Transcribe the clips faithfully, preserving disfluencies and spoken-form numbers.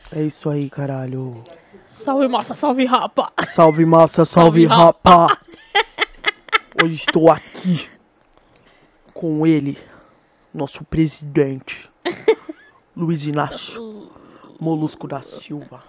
É isso aí, caralho. Salve massa, salve rapa. Salve massa, salve, Salve, rapa. Hoje estou aqui com ele, nosso presidente, Luiz Inácio Molusco da Silva.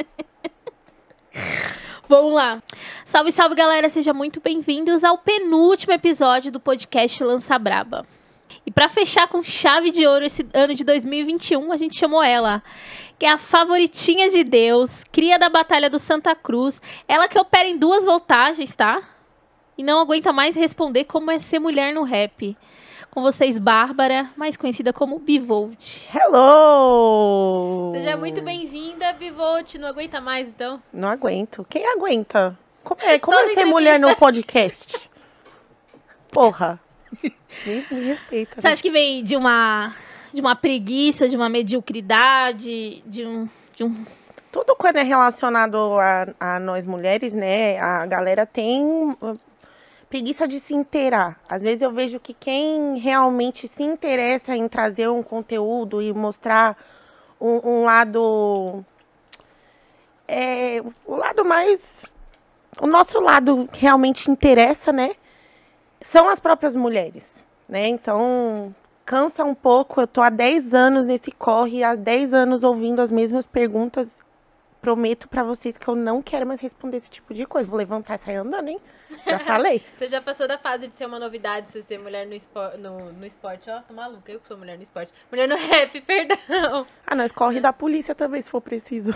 Vamos lá. Salve, salve, galera. Sejam muito bem-vindos ao penúltimo episódio do podcast Lança Braba. E pra fechar com chave de ouro esse ano de dois mil e vinte e um, a gente chamou ela, que é a favoritinha de Deus, cria da Batalha do Santa Cruz, ela que opera em duas voltagens, tá? E não aguenta mais responder como é ser mulher no rap. Com vocês, Bárbara, mais conhecida como Bivolt. Hello! Seja muito bem-vinda, Bivolt. Não aguenta mais, então? Não aguento. Quem aguenta? Como é, como Toda é ser entrevista. mulher no podcast? Porra. Me, me respeita. Você acha que vem de uma, de uma preguiça, de uma mediocridade, de um... De um... Tudo quando é relacionado a, a nós mulheres, né? A galera tem uh, preguiça de se inteirar. Às vezes eu vejo que quem realmente se interessa em trazer um conteúdo e mostrar um, um lado... É, o lado mais... O nosso lado realmente interessa, né? São as próprias mulheres, né? Então, cansa um pouco. Eu tô há dez anos nesse corre, há dez anos ouvindo as mesmas perguntas. Prometo pra vocês que eu não quero mais responder esse tipo de coisa. Vou levantar e sair andando, hein? Já falei. Você já passou da fase de ser uma novidade, você ser mulher no, espor... no, no esporte. Ó, tô maluca, eu que sou mulher no esporte. Mulher no rap, perdão. Ah, nós corre da polícia também, se for preciso.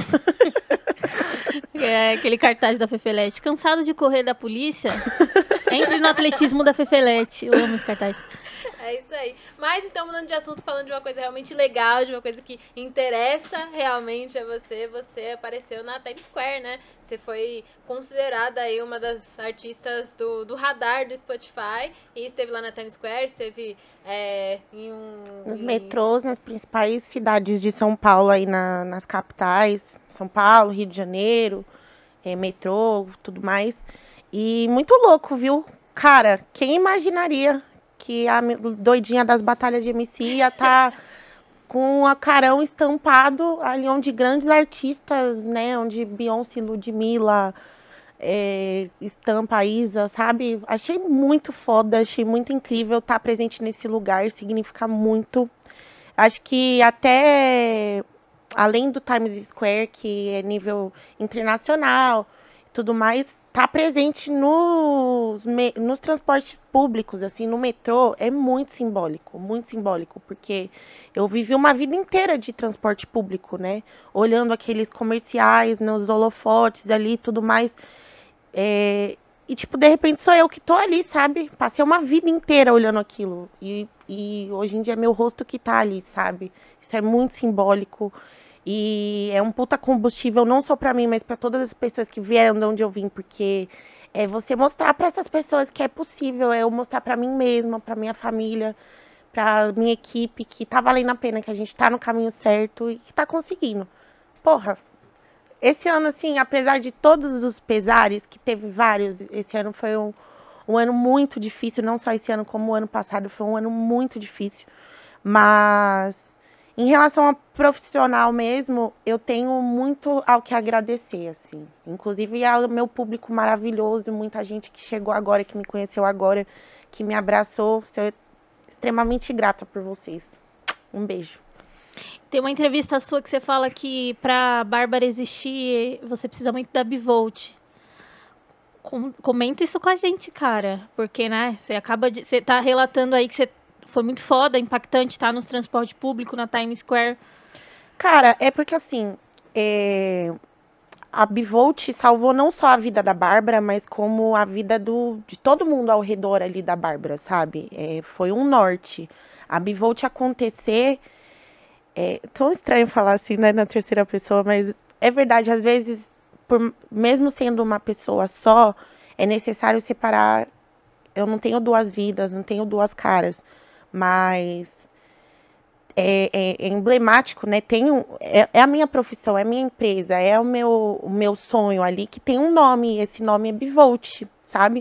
É aquele cartaz da Fefelete. Cansado de correr da polícia? Entre no atletismo da Fefelete. Eu amo esse cartaz. É isso aí. Mas então, mudando de assunto, falando de uma coisa realmente legal, de uma coisa que interessa realmente a você, você apareceu na Times Square, né? Você foi considerada aí uma das artistas do, do radar do Spotify e esteve lá na Times Square, esteve é, em um... Nos em... metrôs, nas principais cidades de São Paulo, aí na, nas capitais. São Paulo, Rio de Janeiro, é, metrô, tudo mais. E muito louco, viu? Cara, quem imaginaria que a doidinha das batalhas de M C ia estar tá com a carão estampado ali onde grandes artistas, né? Onde Beyoncé, Ludmilla, é, estampa a Isa, sabe? Achei muito foda, achei muito incrível estar presente nesse lugar, significa muito. Acho que até... além do Times Square, que é nível internacional e tudo mais, tá presente nos, nos transportes públicos, assim, no metrô, é muito simbólico, muito simbólico, porque eu vivi uma vida inteira de transporte público, né? Olhando aqueles comerciais nos holofotes ali e tudo mais. É, e, tipo, de repente sou eu que tô ali, sabe? Passei uma vida inteira olhando aquilo. E, e hoje em dia é meu rosto que tá ali, sabe? Isso é muito simbólico. E é um puta combustível, não só pra mim, mas pra todas as pessoas que vieram de onde eu vim. Porque é você mostrar pra essas pessoas que é possível. É eu mostrar pra mim mesma, pra minha família, pra minha equipe, que tá valendo a pena, que a gente tá no caminho certo e que tá conseguindo. Porra, esse ano, assim, apesar de todos os pesares, que teve vários, esse ano foi um, um ano muito difícil. Não só esse ano, como o ano passado, foi um ano muito difícil. Mas... em relação ao profissional mesmo, eu tenho muito ao que agradecer, assim. Inclusive ao meu público maravilhoso, muita gente que chegou agora, que me conheceu agora, que me abraçou. Sou extremamente grata por vocês. Um beijo. Tem uma entrevista sua que você fala que pra Bárbara existir, você precisa muito da Bivolt. Com, comenta isso com a gente, cara. Porque, né, você acaba de... você tá relatando aí que você... foi muito foda, impactante, tá? No transporte público, na Times Square. Cara, é porque assim, é... a Bivolt salvou não só a vida da Bárbara, mas como a vida do... de todo mundo ao redor ali da Bárbara, sabe? É... Foi um norte. A Bivolt acontecer... É tão estranho falar assim, né, na terceira pessoa, mas é verdade, às vezes, por... mesmo sendo uma pessoa só, é necessário separar. Eu não tenho duas vidas, não tenho duas caras. Mas é, é, é emblemático, né? Tenho, é, é a minha profissão, é a minha empresa, é o meu, o meu sonho ali, que tem um nome, e esse nome é Bivolt, sabe?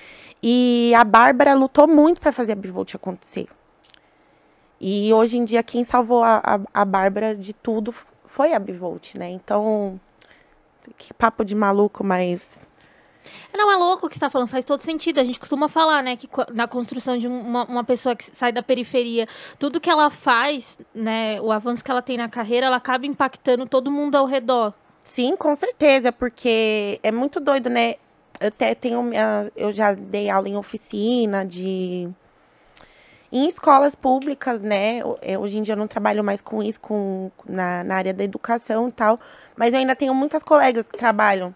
E a Bárbara lutou muito para fazer a Bivolt acontecer. E hoje em dia, quem salvou a, a, a Bárbara de tudo foi a Bivolt, né? Então, que papo de maluco, mas... Não, é louco o que você tá falando, faz todo sentido. A gente costuma falar, né, que na construção de uma, uma pessoa que sai da periferia, tudo que ela faz, né, o avanço que ela tem na carreira, ela acaba impactando todo mundo ao redor. Sim, com certeza, porque é muito doido, né? Eu até tenho minha, eu já dei aula em oficina de em escolas públicas, né? Hoje em dia eu não trabalho mais com isso, com, na, na área da educação e tal, mas eu ainda tenho muitas colegas que trabalham.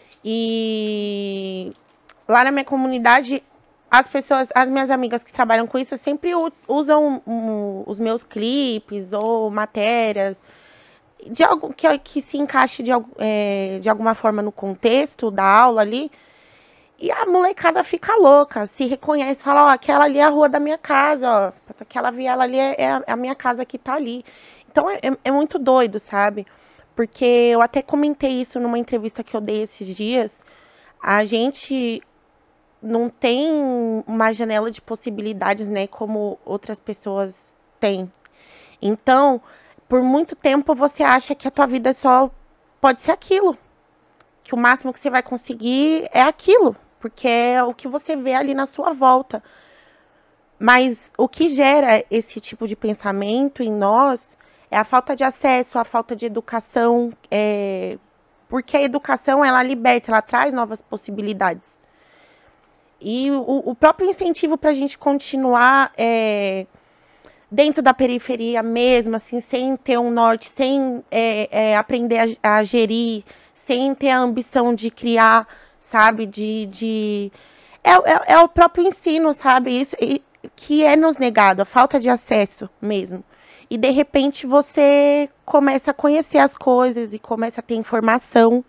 E lá na minha comunidade, as pessoas, as minhas amigas que trabalham com isso, sempre usam um, os meus clipes ou matérias de algo que, que se encaixe de, é, de alguma forma no contexto da aula ali. E a molecada fica louca, se reconhece, fala, ó, aquela ali é a rua da minha casa, ó, aquela viela ali é, é a minha casa que tá ali. Então é, é muito doido, sabe? Porque eu até comentei isso numa entrevista que eu dei esses dias. A gente não tem uma janela de possibilidades, né, como outras pessoas têm. Então, por muito tempo você acha que a tua vida só pode ser aquilo. Que o máximo que você vai conseguir é aquilo. Porque é o que você vê ali na sua volta. Mas o que gera esse tipo de pensamento em nós é a falta de acesso, a falta de educação. É... Porque a educação, ela liberta, ela traz novas possibilidades. E o, o próprio incentivo para a gente continuar é, dentro da periferia mesmo, assim, sem ter um norte, sem é, é, aprender a, a gerir, sem ter a ambição de criar, sabe, de... de... É, é, é o próprio ensino, sabe, isso e, que é nos negado, a falta de acesso mesmo. E, de repente, você começa a conhecer as coisas e começa a ter informação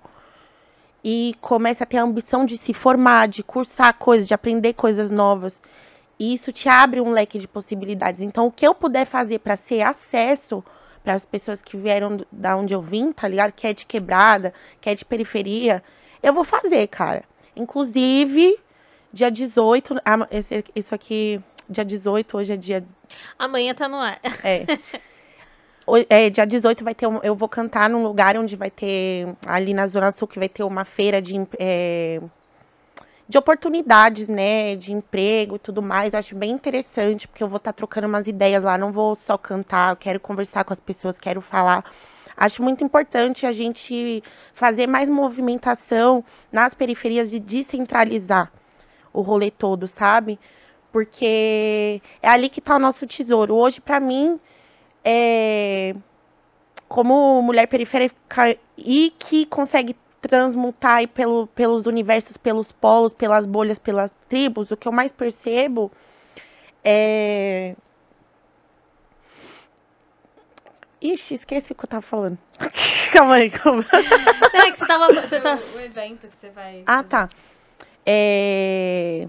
e começa a ter a ambição de se formar, de cursar coisas, de aprender coisas novas. E isso te abre um leque de possibilidades. Então, o que eu puder fazer para ser acesso para as pessoas que vieram da onde eu vim, tá ligado? Que é de quebrada, que é de periferia, eu vou fazer, cara. Inclusive, dia dezoito, ah, esse, isso aqui, dia dezoito, hoje é dia... Amanhã tá no ar. É. É, dia dezoito vai ter, um, eu vou cantar num lugar onde vai ter, ali na Zona Sul, que vai ter uma feira de, é, de oportunidades, né, de emprego e tudo mais. Eu acho bem interessante, porque eu vou estar tá trocando umas ideias lá, não vou só cantar, eu quero conversar com as pessoas, quero falar. Acho muito importante a gente fazer mais movimentação nas periferias de descentralizar o rolê todo, sabe? Porque é ali que tá o nosso tesouro. Hoje, pra mim... É, como mulher periférica e que consegue transmutar aí pelo, pelos universos, pelos polos, pelas bolhas, pelas tribos, o que eu mais percebo é... Ixi, esqueci o que eu tava falando. Calma aí, calma. Não, é que você tava... Você tá... O evento que você vai Ah, fazer. tá. É...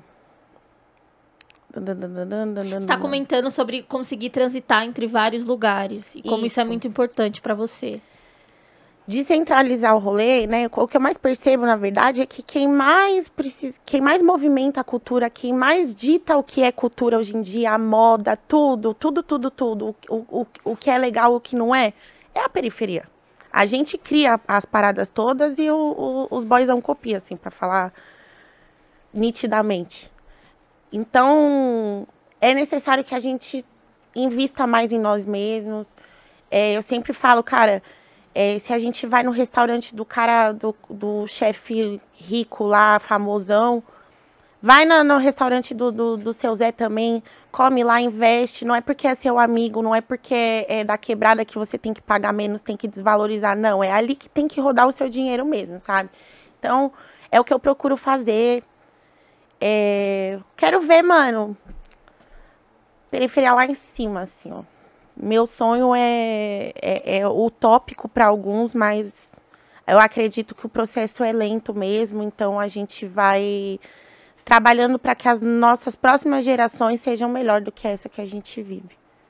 Você está comentando sobre conseguir transitar entre vários lugares e como isso, isso é muito importante para você. Descentralizar o rolê, né? O que eu mais percebo, na verdade, é que quem mais precisa, quem mais movimenta a cultura, quem mais dita o que é cultura hoje em dia, a moda, tudo, tudo, tudo, tudo, o, o, o que é legal, o que não é, é a periferia. A gente cria as paradas todas e o, o, os boysão copiam, assim, para falar nitidamente. Então, é necessário que a gente invista mais em nós mesmos. É, eu sempre falo, cara, é, se a gente vai no restaurante do cara, do, do chefe rico lá, famosão, vai no, no restaurante do, do, do seu Zé também, come lá, investe. Não é porque é seu amigo, não é porque é da quebrada que você tem que pagar menos, tem que desvalorizar. Não, é ali que tem que rodar o seu dinheiro mesmo, sabe? Então, é o que eu procuro fazer. É, quero ver, mano, periferia lá em cima, assim, ó. Meu sonho é, é, é utópico para alguns, mas eu acredito que o processo é lento mesmo, então a gente vai trabalhando para que as nossas próximas gerações sejam melhor do que essa que a gente vive.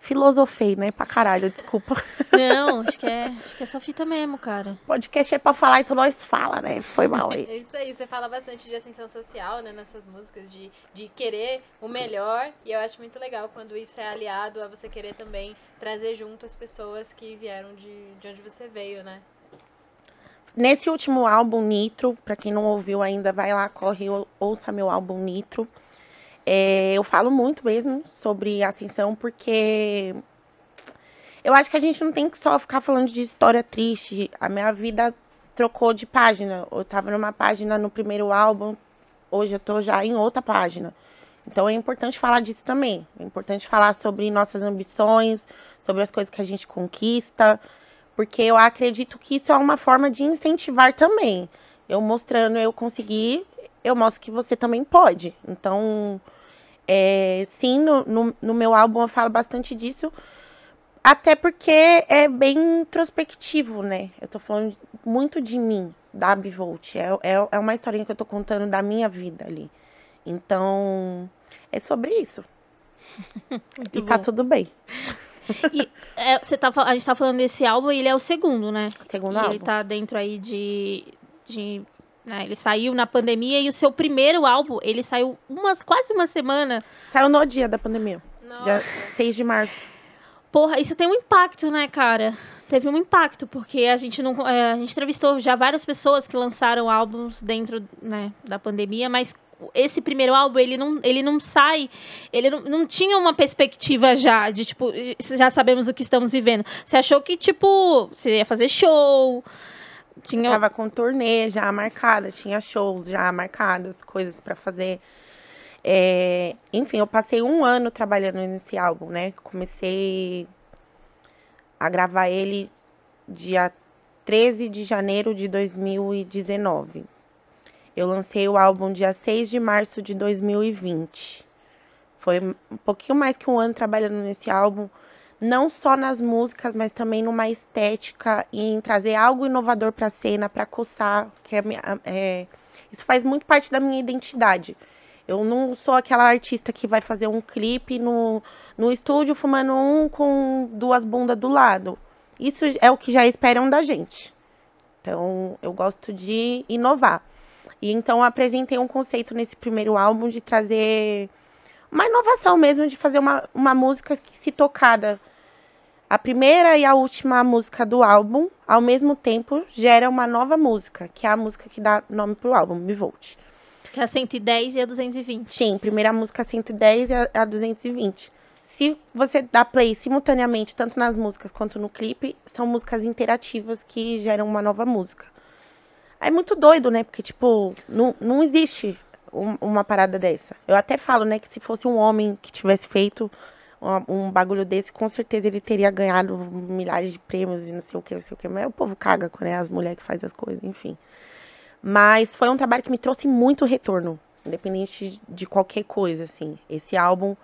Filosofei, né? Pra caralho, desculpa. Não, acho que é, acho que é essa fita mesmo, cara. Podcast é pra falar, então nós fala, né? Foi mal É aí. isso aí, você fala bastante de ascensão social, né, nessas músicas, de, de querer o melhor, e eu acho muito legal quando isso é aliado a você querer também trazer junto as pessoas que vieram de, de onde você veio, né? Nesse último álbum, Nitro, pra quem não ouviu ainda, vai lá, corre, ou- ouça meu álbum Nitro. É, eu falo muito mesmo sobre ascensão, porque eu acho que a gente não tem que só ficar falando de história triste. A minha vida trocou de página. Eu tava numa página no primeiro álbum, hoje eu tô já em outra página. Então é importante falar disso também. É importante falar sobre nossas ambições, sobre as coisas que a gente conquista, porque eu acredito que isso é uma forma de incentivar também. Eu mostrando eu conseguir, eu mostro que você também pode. Então, é, sim, no, no, no meu álbum eu falo bastante disso, até porque é bem introspectivo, né? Eu tô falando muito de mim, da Bivolt. É, é, é uma historinha que eu tô contando da minha vida ali. Então, é sobre isso. Muito E tá bom. tudo bem. E é, você tá, fal- a gente tá falando desse álbum e ele é o segundo, né? Segundo E ele álbum. tá dentro aí de... de né, ele saiu na pandemia e o seu primeiro álbum, ele saiu umas, quase uma semana. Saiu no dia da pandemia. Dia Nossa, seis de março. Porra, isso tem um impacto, né, cara? Teve um impacto, porque a gente não. é, a gente entrevistou já várias pessoas que lançaram álbuns dentro, né, da pandemia, mas esse primeiro álbum, ele não, ele não sai. Ele não, não tinha uma perspectiva já de, tipo, já sabemos o que estamos vivendo. Você achou que, tipo, você ia fazer show. Tinha. Tava com turnê já marcada, tinha shows já marcados, coisas pra fazer. É, enfim, eu passei um ano trabalhando nesse álbum, né? Comecei a gravar ele dia treze de janeiro de dois mil e dezenove. Eu lancei o álbum dia seis de março de dois mil e vinte. Foi um pouquinho mais que um ano trabalhando nesse álbum, não só nas músicas, mas também numa estética e em trazer algo inovador pra cena, pra coçar, que é, a minha- é, isso faz muito parte da minha identidade. Eu não sou aquela artista que vai fazer um clipe no, no estúdio fumando um com duas bundas do lado. Isso é o que já esperam da gente. Então, eu gosto de inovar. E então, eu apresentei um conceito nesse primeiro álbum de trazer uma inovação mesmo, de fazer uma, uma música que, se tocada, a primeira e a última música do álbum, ao mesmo tempo, gera uma nova música, que é a música que dá nome pro álbum, Bivolt. Que é a cento e dez e a duzentos e vinte. Sim, primeira música cento e dez e a, a duzentos e vinte. Se você dá play simultaneamente, tanto nas músicas quanto no clipe, são músicas interativas que geram uma nova música. É muito doido, né? Porque, tipo, não, não existe um- uma parada dessa. Eu até falo, né, que se fosse um homem que tivesse feito um, um bagulho desse, com certeza ele teria ganhado milhares de prêmios e não sei o que, não sei o que. Mas o povo caga quando é as mulheres que fazem as coisas, enfim. Mas foi um trabalho que me trouxe muito retorno, independente de qualquer coisa, assim. Esse álbum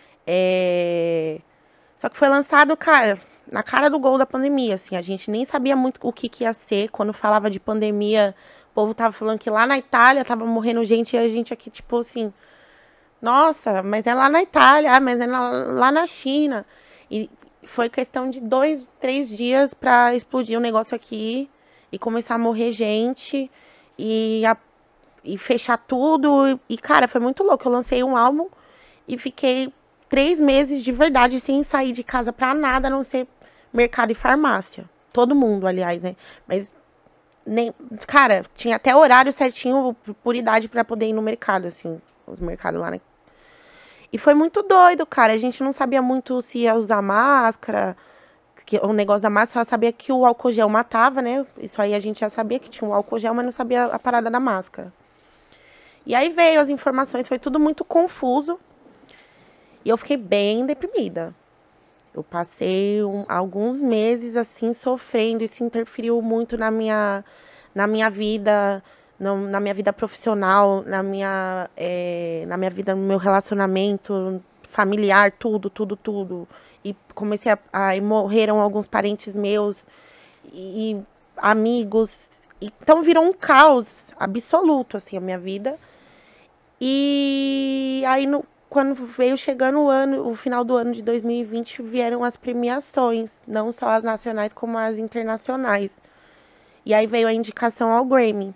é... Só que foi lançado, cara, na cara do gol da pandemia, assim. A gente nem sabia muito o que, que ia ser. Quando falava de pandemia, o povo tava falando que lá na Itália tava morrendo gente e a gente aqui, tipo assim... Nossa, mas é lá na Itália, ah, mas é na- lá na China. E foi questão de dois, três dias pra explodir o negócio aqui e começar a morrer gente e, a- e fechar tudo. E, cara, foi muito louco. Eu lancei um álbum e fiquei três meses de verdade sem sair de casa pra nada, a não ser mercado e farmácia. Todo mundo, aliás, né? Mas, nem, cara, tinha até horário certinho por idade pra poder ir no mercado, assim, os mercados lá, né? E foi muito doido, cara. A gente não sabia muito se ia usar máscara, que o negócio da máscara, só sabia que o álcool gel matava, né? Isso aí a gente já sabia que tinha um álcool gel, mas não sabia a parada da máscara. E aí veio as informações, foi tudo muito confuso. E eu fiquei bem deprimida. Eu passei um- alguns meses assim sofrendo, isso interferiu muito na minha, na minha vida, no- na minha vida profissional, na minha, eh, na minha vida, no meu relacionamento familiar, tudo, tudo, tudo. E comecei a, a e morreram alguns parentes meus e, e amigos. Então virou um caos absoluto assim a minha vida. E aí no, quando veio chegando o ano, o final do ano de dois mil e vinte, vieram as premiações, não só as nacionais como as internacionais. E aí veio a indicação ao Grammy.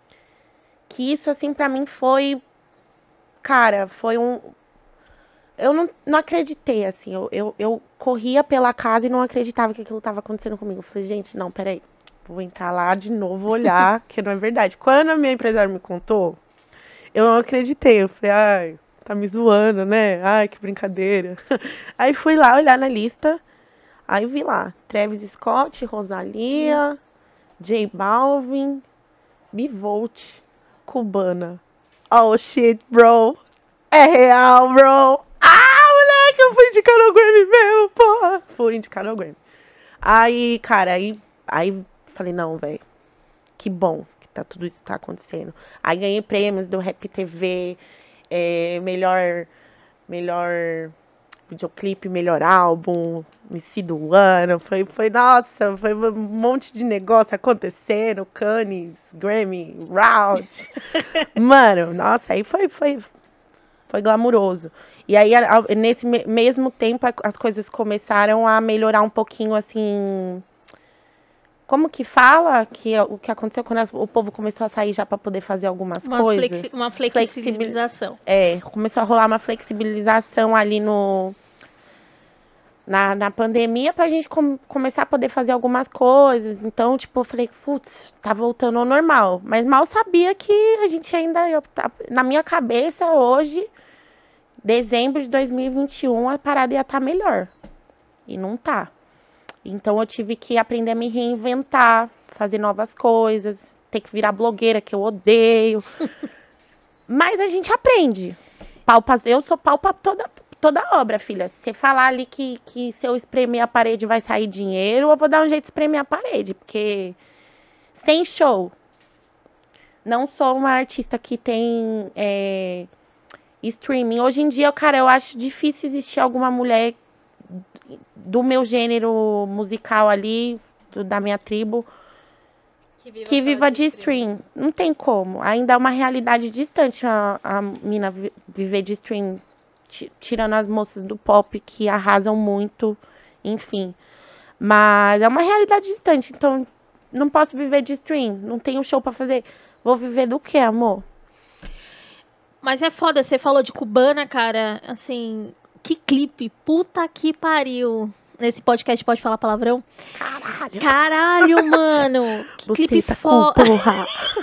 Que isso, assim, pra mim foi... Cara, foi um... Eu não, não acreditei, assim. Eu, eu, eu corria pela casa e não acreditava que aquilo tava acontecendo comigo. Eu falei, gente, não, peraí. Vou entrar lá de novo, olhar, que não é verdade. Quando a minha empresária me contou, eu não acreditei. Eu falei, ai, tá me zoando, né? Ai, que brincadeira. Aí fui lá olhar na lista. Aí vi lá, Travis Scott, Rosalía, J Balvin, Bivolt, Cubana. Oh, shit, bro. É real, bro. Ah, moleque, eu fui indicar no Grammy mesmo, porra. Fui indicar no Grammy. Aí, cara, aí, aí falei, não, velho, que bom que tá, tudo isso tá acontecendo. Aí ganhei prêmios do Rap T V, é, melhor, melhor videoclipe, melhor álbum, M C do ano. Foi, foi, nossa, foi um monte de negócio acontecendo, Cannes, Grammy, Round. Mano, nossa, aí foi, foi, foi glamuroso. E aí, nesse mesmo tempo, as coisas começaram a melhorar um pouquinho, assim... Como que fala que o que aconteceu quando o povo começou a sair já para poder fazer algumas Umas coisas? flexi uma flexibilização. É, começou a rolar uma flexibilização ali no... Na, na pandemia, pra gente com, começar a poder fazer algumas coisas. Então, tipo, eu falei, putz, tá voltando ao normal. Mas mal sabia que a gente ainda... Eu, tá, na minha cabeça, hoje... Dezembro de dois mil e vinte e um, a parada ia estar melhor. E não tá. Então, eu tive que aprender a me reinventar, fazer novas coisas, ter que virar blogueira, que eu odeio. Mas a gente aprende. Pau pra, eu sou pau pra toda, toda obra, filha. Se você falar ali que, que se eu espremer a parede vai sair dinheiro, eu vou dar um jeito de espremer a parede. Porque sem show. Não sou uma artista que tem... É, streaming. Hoje em dia, cara, eu acho difícil existir alguma mulher do meu gênero musical ali, do, da minha tribo, que viva, que viva de, de stream. stream. Não tem como. Ainda é uma realidade distante a, a mina viver de stream, tirando as moças do pop que arrasam muito, enfim. Mas é uma realidade distante, então não posso viver de stream, não tenho show pra fazer. Vou viver do quê, amor? Mas é foda, você falou de Cubana, cara, assim, que clipe, puta que pariu. Nesse podcast pode falar palavrão? Caralho. Caralho, mano. Que Você clipe tá foda. porra.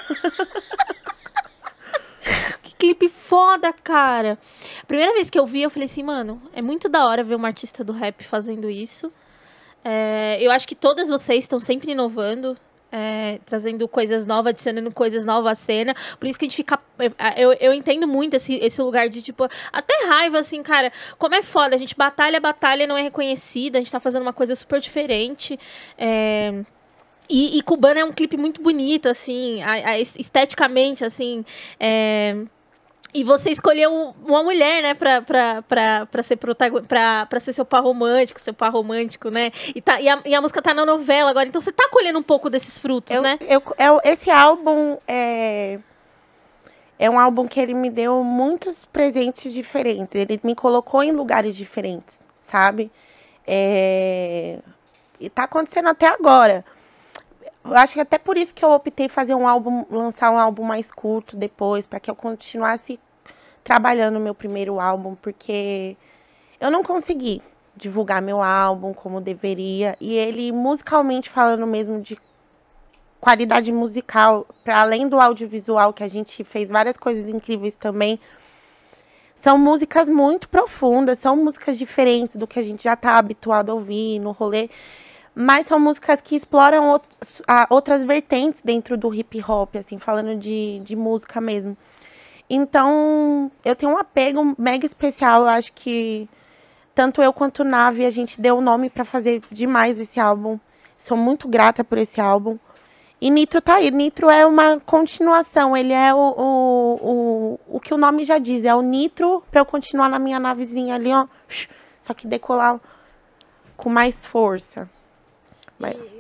Que clipe foda, cara. Primeira vez que eu vi, eu falei assim, mano, é muito da hora ver uma artista do rap fazendo isso. É, eu acho que todas vocês estão sempre inovando. É, trazendo coisas novas, adicionando coisas novas à cena. Por isso que a gente fica... Eu, eu entendo muito esse, esse lugar de, tipo... Até raiva, assim, cara. Como é foda. A gente batalha, batalha, não é reconhecida. A gente tá fazendo uma coisa super diferente. É... E, e Cubana é um clipe muito bonito, assim. A, a, esteticamente, assim... É... E você escolheu uma mulher, né, pra, pra, pra, pra, ser protagon... pra, pra ser seu par romântico, seu par romântico, né? E, tá, e, a, e a música tá na novela agora, então você tá colhendo um pouco desses frutos, eu, né? Eu, eu, esse álbum é... é um álbum que ele me deu muitos presentes diferentes. Ele me colocou em lugares diferentes, sabe? É... E tá acontecendo até agora. Eu acho que até por isso que eu optei fazer um álbum, lançar um álbum mais curto depois, para que eu continuasse trabalhando o meu primeiro álbum, porque eu não consegui divulgar meu álbum como deveria, e ele, musicalmente falando mesmo, de qualidade musical, para além do audiovisual, que a gente fez várias coisas incríveis também, são músicas muito profundas, são músicas diferentes do que a gente já está habituado a ouvir no rolê, mas são músicas que exploram outros, outras vertentes dentro do hip hop, assim, falando de, de música mesmo. Então, eu tenho um apego mega especial. Eu acho que tanto eu quanto o Nave, a gente deu o nome pra fazer demais esse álbum. Sou muito grata por esse álbum. E Nitro tá aí. Nitro é uma continuação. Ele é o, o, o, o que o nome já diz. É o Nitro pra eu continuar na minha navezinha ali, ó. Só que decolar com mais força. E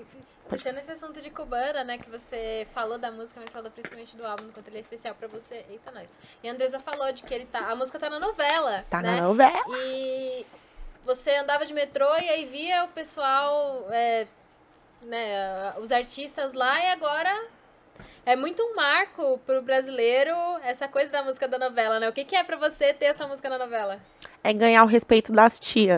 Puxando esse assunto de cubana, né, que você falou da música, mas falou principalmente do álbum, do quanto ele é especial pra você. Eita, nós. E a Andresa falou de que ele tá, a música tá na novela, Tá né? na novela. E você andava de metrô e aí via o pessoal, é, né, os artistas lá, e agora é muito um marco pro brasileiro essa coisa da música da novela, né? O que que é pra você ter essa música na novela? É ganhar o respeito das tias.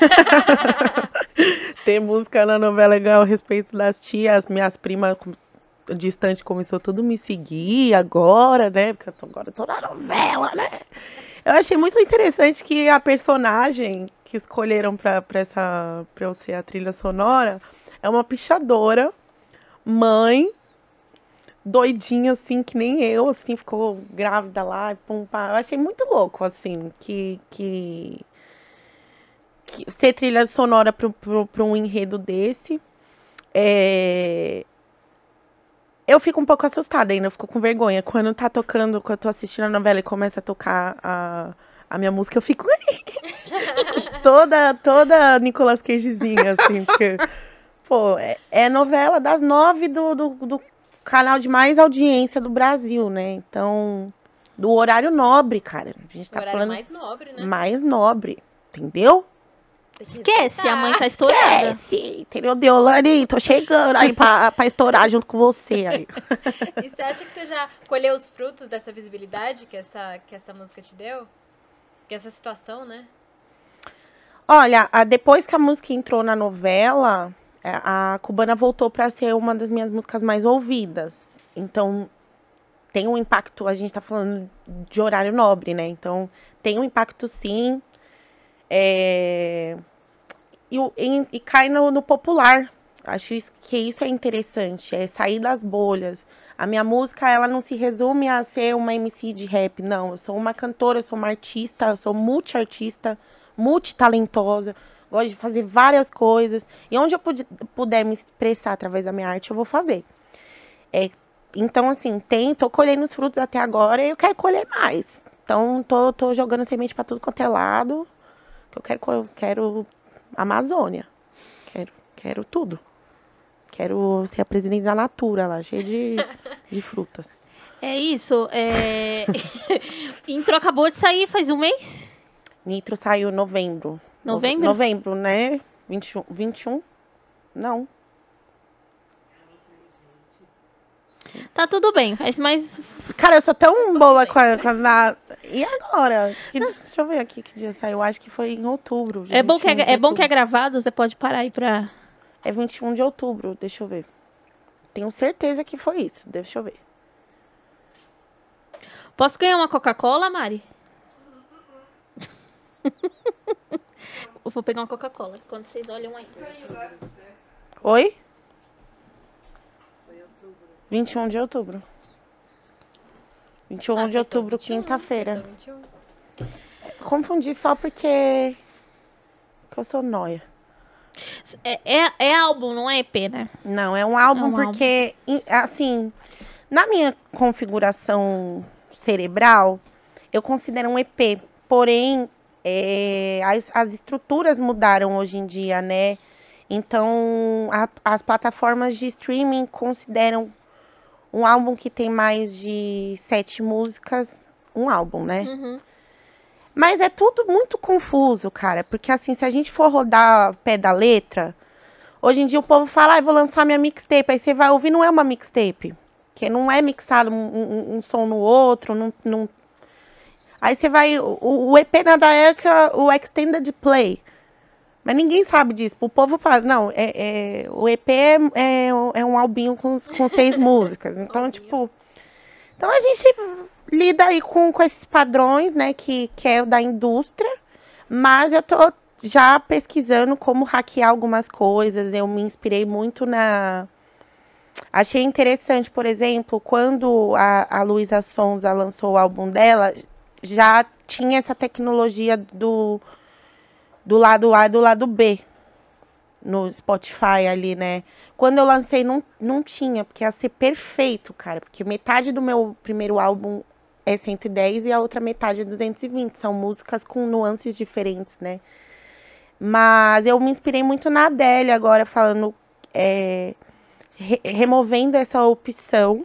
Ter música na novela é ganhar o respeito das tias. Minhas primas com- distante começou tudo me seguir agora, né? Porque eu tô, agora eu tô na novela, né? Eu achei muito interessante que a personagem que escolheram pra, pra, essa, pra eu ser a trilha sonora é uma pichadora, mãe, doidinha, assim, que nem eu, assim, ficou grávida lá, e pum, pá. Eu achei muito louco, assim, que, que, que ser trilha sonora para um enredo desse. É, eu fico um pouco assustada ainda, eu fico com vergonha. Quando tá tocando, quando eu tô assistindo a novela e começa a tocar a, a minha música, eu fico toda, toda Nicolas Cagezinha, assim, porque, pô, é, é novela das nove do, do, do canal de mais audiência do Brasil, né? Então, do horário nobre, cara. A gente O tá horário falando mais nobre, né? mais nobre, entendeu? Tem que Esquece, a respeitar. mãe tá estourada. Esquece, entendeu? Deolane, tô chegando aí pra, pra estourar junto com você aí. E você acha que você já colheu os frutos dessa visibilidade que essa, que essa música te deu? Que essa situação, né? Olha, a- depois que a música entrou na novela, é, a Cubana voltou pra ser uma das minhas músicas mais ouvidas. Então, tem um impacto, a gente tá falando de horário nobre, né? Então, tem um impacto sim. É, E, o- e- e cai no, no popular. Acho isso- que isso é interessante, é sair das bolhas. A minha música, ela não se resume a ser uma M C de rap, não. Eu sou uma cantora, eu sou uma artista, eu sou multi-artista, multitalentosa, gosto de fazer várias coisas. E onde eu pude- puder me expressar através da minha arte, eu vou fazer. É, então, assim, tem, tô colhendo os frutos até agora e eu quero colher mais. Então, tô, tô jogando semente pra tudo quanto é lado, que eu quero, co- quero Amazônia. Quero, quero tudo. Quero ser a presidente da Natura lá, cheia de, de frutas. É isso. É... Intro acabou de sair faz um mês? Nitro saiu em novembro. Novembro? Novembro, né? vinte e um, vinte e um? Não. Tá tudo bem, faz mais. Cara, eu sou tão Vocês boa estão com, a, com as na... E agora? Que- deixa eu ver aqui que dia saiu. Acho que foi em outubro. dia É bom, que é, vinte e um de é bom que é outubro. gravado, você pode parar aí pra. É vinte e um de outubro, deixa eu ver. Tenho certeza que foi isso. Deixa eu ver. Posso ganhar uma Coca-Cola, Mari? Eu vou pegar uma Coca-Cola, quando vocês olham aí. Oi? vinte e um de outubro. vinte e um de Acertou outubro, vinte e um, quinta-feira. acertou vinte e um. Confundi só porque. que eu sou nóia. É, é, é álbum, não é E P, né? Não, é um álbum É um porque, em- assim, na minha configuração cerebral, eu considero um E P. Porém, é, as, as estruturas mudaram hoje em dia, né? Então, a- as plataformas de streaming consideram um álbum que tem mais de sete músicas, um álbum, né? Uhum. Mas é tudo muito confuso, cara. Porque assim, se a gente for rodar pé da letra, hoje em dia o povo fala, ah, eu vou lançar minha mixtape. Aí você vai ouvir, não é uma mixtape. Porque não é mixado um, um- um som no outro. Não, não... Aí você vai. O, o E P nada é que a- o Extended Play. Mas ninguém sabe disso. O povo fala, não, é, é- o E P é, é, é um albinho com, com seis músicas. Então, Albinho. tipo. Então a gente lida aí com, com esses padrões, né, que, que é o da indústria, mas eu tô já pesquisando como hackear algumas coisas, eu me inspirei muito na... Achei interessante, por exemplo, quando a, a Luísa Sonza lançou o álbum dela, já tinha essa tecnologia do, do lado A e do lado B no Spotify ali, né? Quando eu lancei, não, não tinha, porque ia ser perfeito, cara. Porque metade do meu primeiro álbum é cento e dez e a outra metade é duzentos e vinte. São músicas com nuances diferentes, né? Mas eu me inspirei muito na Adele agora, falando... é, re- removendo essa opção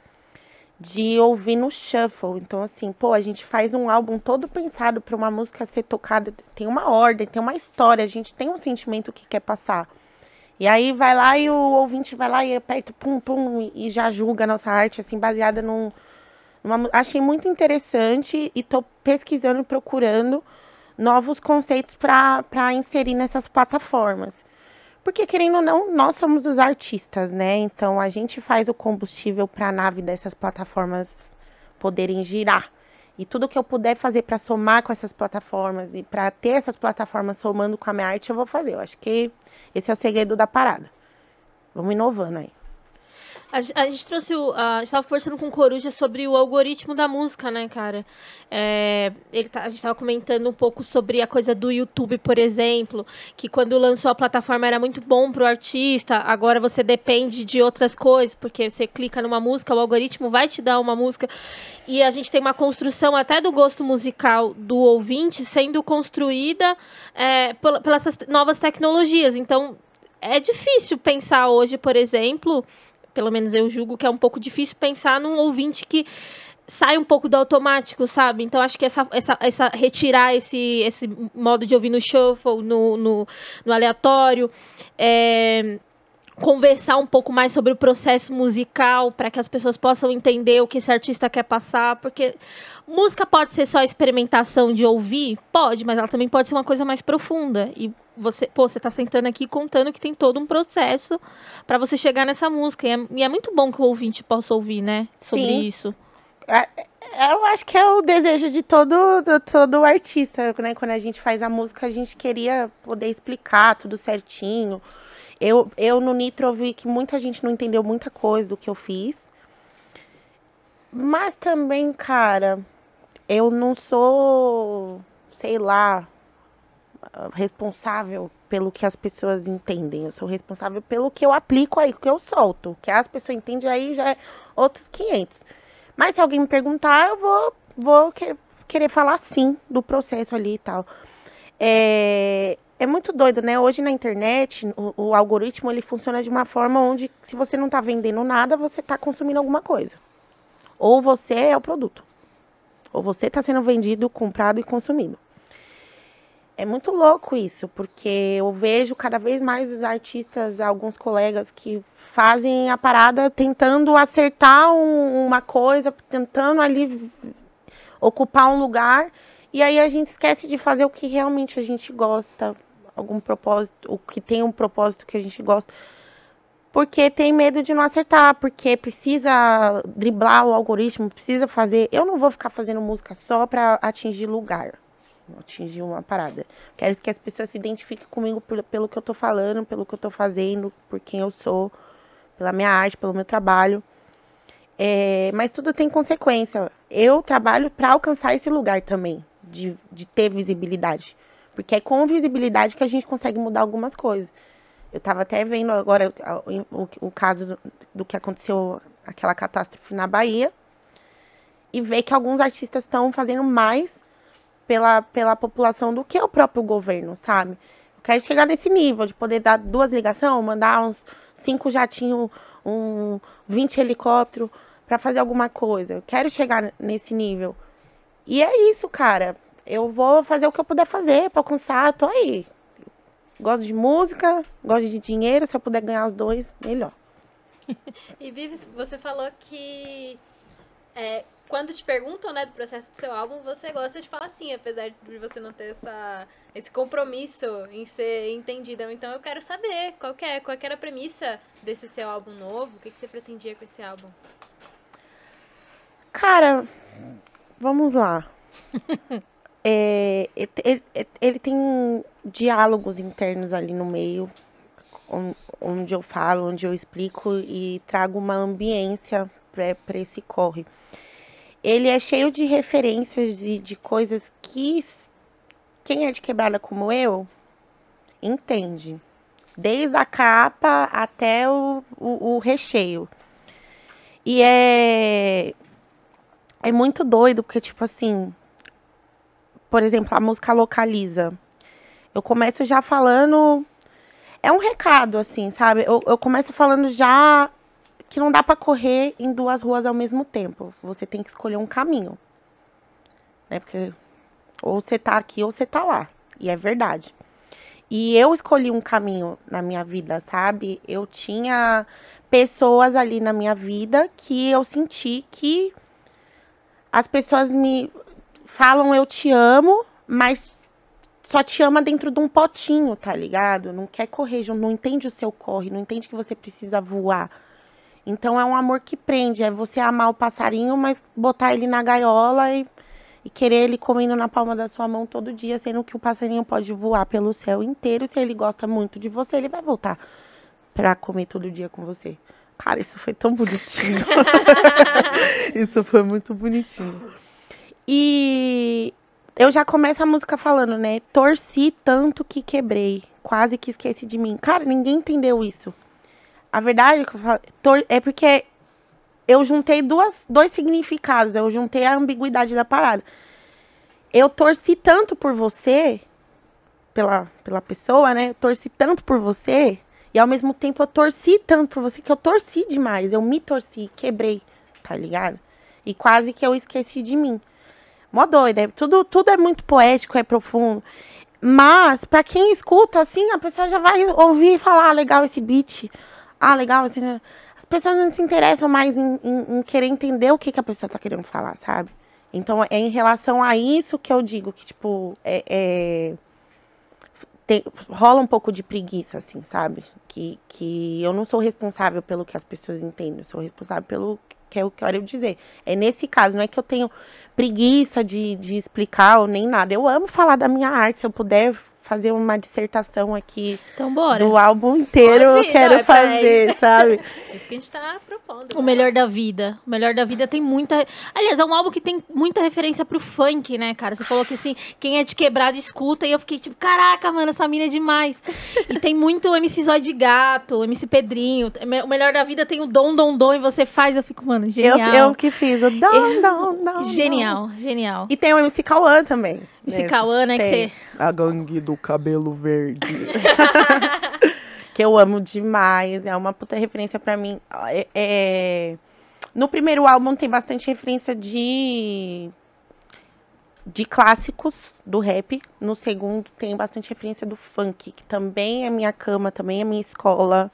de ouvir no shuffle. Então, assim, pô, a gente faz um álbum todo pensado para uma música ser tocada, tem uma ordem, tem uma história, a gente tem um sentimento que quer passar. E aí vai lá e o ouvinte vai lá e aperta pum, pum, e já julga a nossa arte, assim, baseada num... Numa, achei muito interessante e tô pesquisando e procurando novos conceitos para inserir nessas plataformas. Porque, querendo ou não, nós somos os artistas, né? Então, a gente faz o combustível para a nave dessas plataformas poderem girar. E tudo que eu puder fazer para somar com essas plataformas e para ter essas plataformas somando com a minha arte, eu vou fazer. Eu acho que esse é o segredo da parada. Vamos inovando aí. A, ge- a gente trouxe o. A gente tava conversando com o Coruja sobre o algoritmo da música, né, cara? É, ele tá- a gente tava comentando um pouco sobre a coisa do YouTube, por exemplo, que quando lançou a plataforma era muito bom pro artista, agora você depende de outras coisas, porque você clica numa música, o algoritmo vai te dar uma música. E a gente tem uma construção até do gosto musical do ouvinte sendo construída é, pel- pelas essas novas tecnologias. Então, é difícil pensar hoje, por exemplo, pelo menos eu julgo que é um pouco difícil pensar num ouvinte que sai um pouco do automático, sabe? Então, acho que essa, essa, essa retirar esse, esse modo de ouvir no shuffle, no, no, no aleatório, é, conversar um pouco mais sobre o processo musical para que as pessoas possam entender o que esse artista quer passar, porque música pode ser só experimentação de ouvir? Pode, mas ela também pode ser uma coisa mais profunda. E você, pô, você tá sentando aqui contando que tem todo um processo para você chegar nessa música. E é, e é muito bom que o ouvinte possa ouvir, né? Sobre Sim. isso. É- Eu acho que é o desejo de todo, do, todo artista, né? Quando a gente faz a música, a gente queria poder explicar tudo certinho. Eu, eu no Nitro ouvi que muita gente não entendeu muita coisa do que eu fiz. Mas também, cara, eu não sou, sei lá, responsável pelo que as pessoas entendem. Eu sou responsável pelo que eu aplico aí, o que eu solto. O que as pessoas entendem aí já é outros quinhentos. Mas se alguém me perguntar, eu vou, vou que- querer falar sim do processo ali e tal. É, é muito doido, né? Hoje na internet, o, o algoritmo ele funciona de uma forma onde, se você não tá vendendo nada, você tá consumindo alguma coisa. Ou você é o produto. Ou você tá sendo vendido, comprado e consumido. É muito louco isso, porque eu vejo cada vez mais os artistas, alguns colegas que fazem a parada tentando acertar um- uma coisa, tentando ali ocupar um lugar, e aí a gente esquece de fazer o que realmente a gente gosta, algum propósito, o que tem um propósito que a gente gosta, porque tem medo de não acertar, porque precisa driblar o algoritmo, precisa fazer. Eu não vou ficar fazendo música só pra atingir lugar, atingir uma parada. Quero que as pessoas se identifiquem comigo pelo, pelo que eu tô falando, pelo que eu tô fazendo, por quem eu sou, pela minha arte, pelo meu trabalho. É, mas tudo tem consequência. Eu trabalho para alcançar esse lugar também, de, de ter visibilidade. Porque é com visibilidade que a gente consegue mudar algumas coisas. Eu tava até vendo agora o, o, o caso do, do que aconteceu, aquela catástrofe na Bahia, e ver que alguns artistas estão fazendo mais pela, pela população do que o próprio governo, sabe? Eu quero chegar nesse nível de poder dar duas ligações, mandar uns cinco jatinhos, um vinte helicópteros para fazer alguma coisa. Eu quero chegar nesse nível. E é isso, cara. Eu vou fazer o que eu puder fazer para alcançar. Tô aí. Gosto de música, gosto de dinheiro. Se eu puder ganhar os dois, melhor. E Vivi, você falou que é, quando te perguntam, né, do processo do seu álbum, você gosta de falar sim, apesar de você não ter essa, esse compromisso em ser entendida. Então eu quero saber qual que é, qual que era a premissa desse seu álbum novo, o que, que você pretendia com esse álbum? Cara, vamos lá. É, ele, ele- ele tem diálogos internos ali no meio, on- onde eu falo, onde eu explico e trago uma ambiência para esse corre. Ele é cheio de referências e de coisas que quem é de quebrada como eu entende. Desde a capa até o, o, o recheio. E é, é muito doido, porque, tipo assim, por exemplo, a música Localiza. Eu começo já falando. é um recado, assim, sabe? Eu, eu começo falando já que não dá pra correr em duas ruas ao mesmo tempo. Você tem que escolher um caminho. Né? Porque ou você tá aqui ou você tá lá. E é verdade. E eu escolhi um caminho na minha vida, sabe? Eu tinha pessoas ali na minha vida que eu senti que as pessoas me falam eu te amo, mas só te ama dentro de um potinho, tá ligado? Não quer correr junto, não entende o seu corre, não entende que você precisa voar. Então é um amor que prende, é você amar o passarinho, mas botar ele na gaiola e, e querer ele comendo na palma da sua mão todo dia, sendo que o passarinho pode voar pelo céu inteiro. Se ele gosta muito de você, ele vai voltar pra comer todo dia com você. Cara, isso foi tão bonitinho. Isso foi muito bonitinho. E eu já começo a música falando, né? Torci tanto que quebrei, quase que esqueci de mim. Cara, ninguém entendeu isso. A verdade é que eu falo, tor- é porque eu juntei duas, dois significados. Eu juntei a ambiguidade da parada. Eu torci tanto por você, pela, pela pessoa, né? Eu torci tanto por você, e ao mesmo tempo eu torci tanto por você que eu torci demais. Eu me torci, quebrei, tá ligado? E quase que eu esqueci de mim. Mó doida, é, tudo, tudo é muito poético, é profundo. Mas, pra quem escuta, assim, a pessoa já vai ouvir e falar, ah, legal esse beat. Ah, legal esse... As pessoas não se interessam mais em, em, em querer entender o que, que a pessoa tá querendo falar, sabe? Então, é em relação a isso que eu digo que, tipo, é... é... Tem, rola um pouco de preguiça, assim, sabe? Que, que eu não sou responsável pelo que as pessoas entendem, eu sou responsável pelo que eu quero dizer. É nesse caso, não é que eu tenho preguiça de, de explicar ou nem nada. Eu amo falar da minha arte, se eu puder fazer uma dissertação aqui Então, bora. do álbum inteiro, Pode eu ir, quero não, é pra fazer, isso. sabe? Isso que a gente tá propondo. O melhor da vida. O melhor da vida tem muita. Aliás, é um álbum que tem muita referência pro funk, né, cara? Você falou que assim, quem é de quebrado escuta, e eu fiquei tipo, caraca, mano, essa mina é demais. E tem muito M C Zóio de Gato, M C Pedrinho. O melhor da vida tem o Dom Dom Dom e você faz, eu fico, mano, Eu, genial. eu que fiz o dom, Eu- dom, dom, dom. Genial, genial. E tem o M C Cauã também. Esse né? Cauã, né, que Tem. você. A gangue do cabelo verde. Que eu amo demais, é uma puta referência pra mim. É, é- No primeiro álbum tem bastante referência de de clássicos do rap. No segundo tem bastante referência do funk, que também é minha cama, também é minha escola.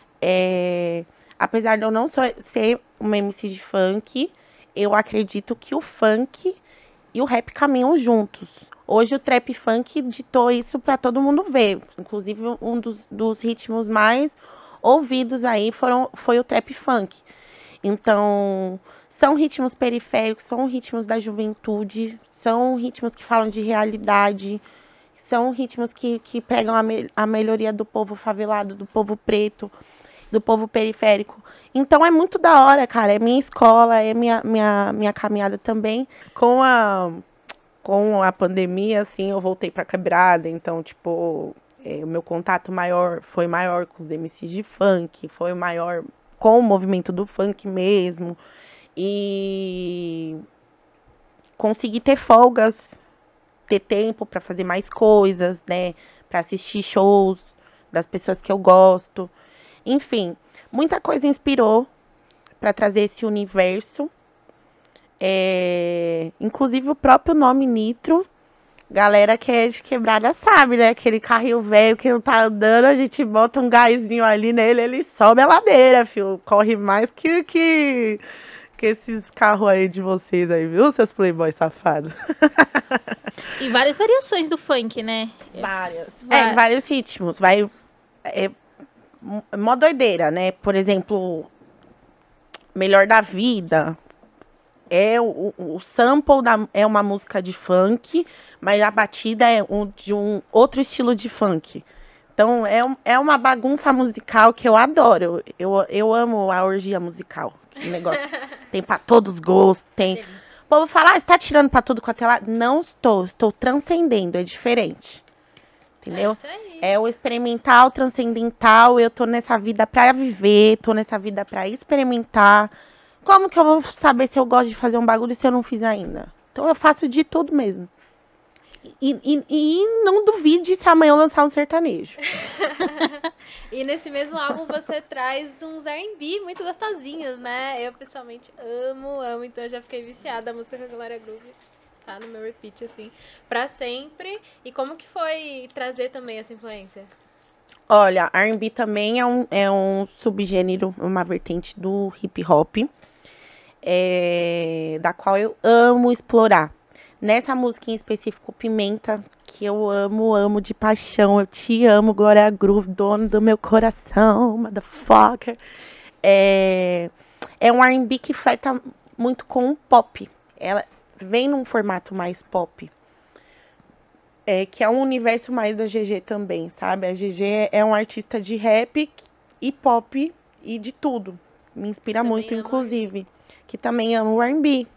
É, Apesar de eu não só- ser uma M C de funk, eu acredito que o funk e o rap caminham juntos. Hoje o trap funk ditou isso pra todo mundo ver. Inclusive, um dos, dos ritmos mais ouvidos aí foram, foi o trap funk. Então, são ritmos periféricos, são ritmos da juventude, são ritmos que falam de realidade, são ritmos que, que pregam a, me- a melhoria do povo favelado, do povo preto, do povo periférico. Então é muito da hora, cara. É minha escola, é minha, minha, minha caminhada também. Com a, com a pandemia, assim, eu voltei pra quebrada. Então, tipo, é, o meu contato maior foi maior com os M Cs de funk, foi maior com o movimento do funk mesmo. E consegui ter folgas, ter tempo pra fazer mais coisas, né? Pra assistir shows das pessoas que eu gosto. Enfim, muita coisa inspirou para trazer esse universo. É, Inclusive o próprio nome Nitro. Galera que é de quebrada sabe, né? Aquele carrinho velho que não tá andando, a gente bota um gásinho ali nele, ele sobe a ladeira, filho. Corre mais que, que, que esses carros aí de vocês aí, viu, seus playboys safados? E várias variações do funk, né? Várias. Vai- É, vários ritmos. Vai. É, mó doideira, né? Por exemplo, Melhor da Vida. É o, o o sample da, é uma música de funk, mas a batida é um, de um outro estilo de funk. Então é, um- é uma bagunça musical que eu adoro. Eu, eu amo a orgia musical. Que negócio. Tem pra todos os gostos, tem. O povo fala, ah, você tá tirando pra tudo quanto é lado? Não estou, estou transcendendo, é diferente. Entendeu? Isso aí. É o experimental, transcendental. Eu tô nessa vida pra viver, tô nessa vida pra experimentar. Como que eu vou saber se eu gosto de fazer um bagulho se eu não fiz ainda? Então eu faço de tudo mesmo. E, e, e não duvide se amanhã eu lançar um sertanejo. E nesse mesmo álbum você traz uns R and B muito gostosinhos, né? Eu pessoalmente amo, amo, então eu já fiquei viciada. A música com a Glória Groove tá no meu repeat, assim, pra sempre. E como que foi trazer também essa influência? Olha, R and B também é um, é um subgênero, uma vertente do hip hop, é, da qual eu amo explorar. Nessa música em específico, Pimenta, que eu amo, amo de paixão. Eu te amo, Glória Groove, dono do meu coração, motherfucker. É, é um R and B que flerta muito com o pop. Ela vem num formato mais pop. É, que é um universo mais da G G também, sabe? A G G é um artista de rap e pop e de tudo. Me inspira Também muito, ama inclusive. Que também ama o R and B.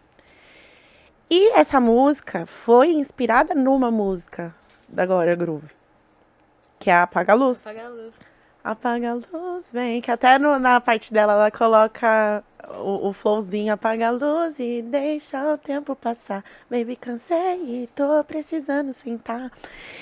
E essa música foi inspirada numa música da Glória Groove, que é Apaga a Luz. Apaga a luz. Apaga a luz, vem. Que até no- na parte dela ela coloca o, o flowzinho. Apaga a luz e deixa o tempo passar. Baby, cansei e tô precisando sentar.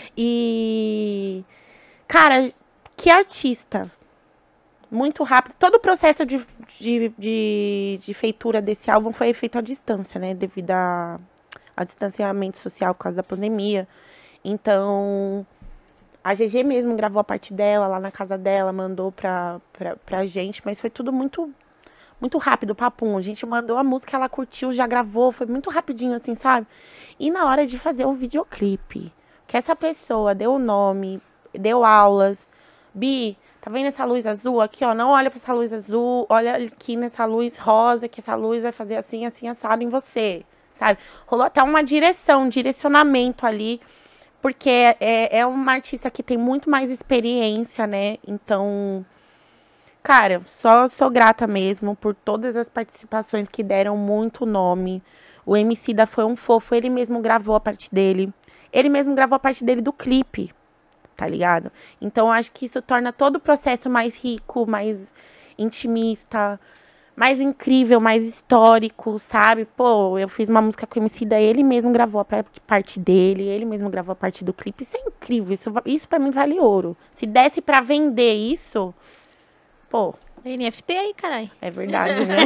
E... Cara, que artista. Muito rápido. Todo o processo de, de, de, de feitura desse álbum foi feito à distância, né? Devido a, a distanciamento social por causa da pandemia. Então, a G G mesmo gravou a parte dela lá na casa dela, mandou pra, pra, pra gente, mas foi tudo muito, muito rápido, papum. A gente mandou a música, ela curtiu, já gravou, foi muito rapidinho, assim, sabe? E na hora de fazer o videoclipe, que essa pessoa deu o nome, deu aulas, Bi, tá vendo essa luz azul aqui, ó? Não olha pra essa luz azul, olha aqui nessa luz rosa, que essa luz vai fazer assim, assim, assado em você, sabe? Rolou até uma direção, um direcionamento ali, porque é, é uma artista que tem muito mais experiência, né? Então, cara, só sou grata mesmo por todas as participações que deram muito nome. O Emicida foi um fofo, ele mesmo gravou a parte dele. Ele mesmo gravou a parte dele do clipe, tá ligado? Então, acho que isso torna todo o processo mais rico, mais intimista, mais incrível, mais histórico, sabe? Pô, eu fiz uma música com o Emicida, ele mesmo gravou a parte dele, ele mesmo gravou a parte do clipe. Isso é incrível, isso, isso pra mim vale ouro. Se desse pra vender isso, pô, N F T aí, caralho. é verdade, né?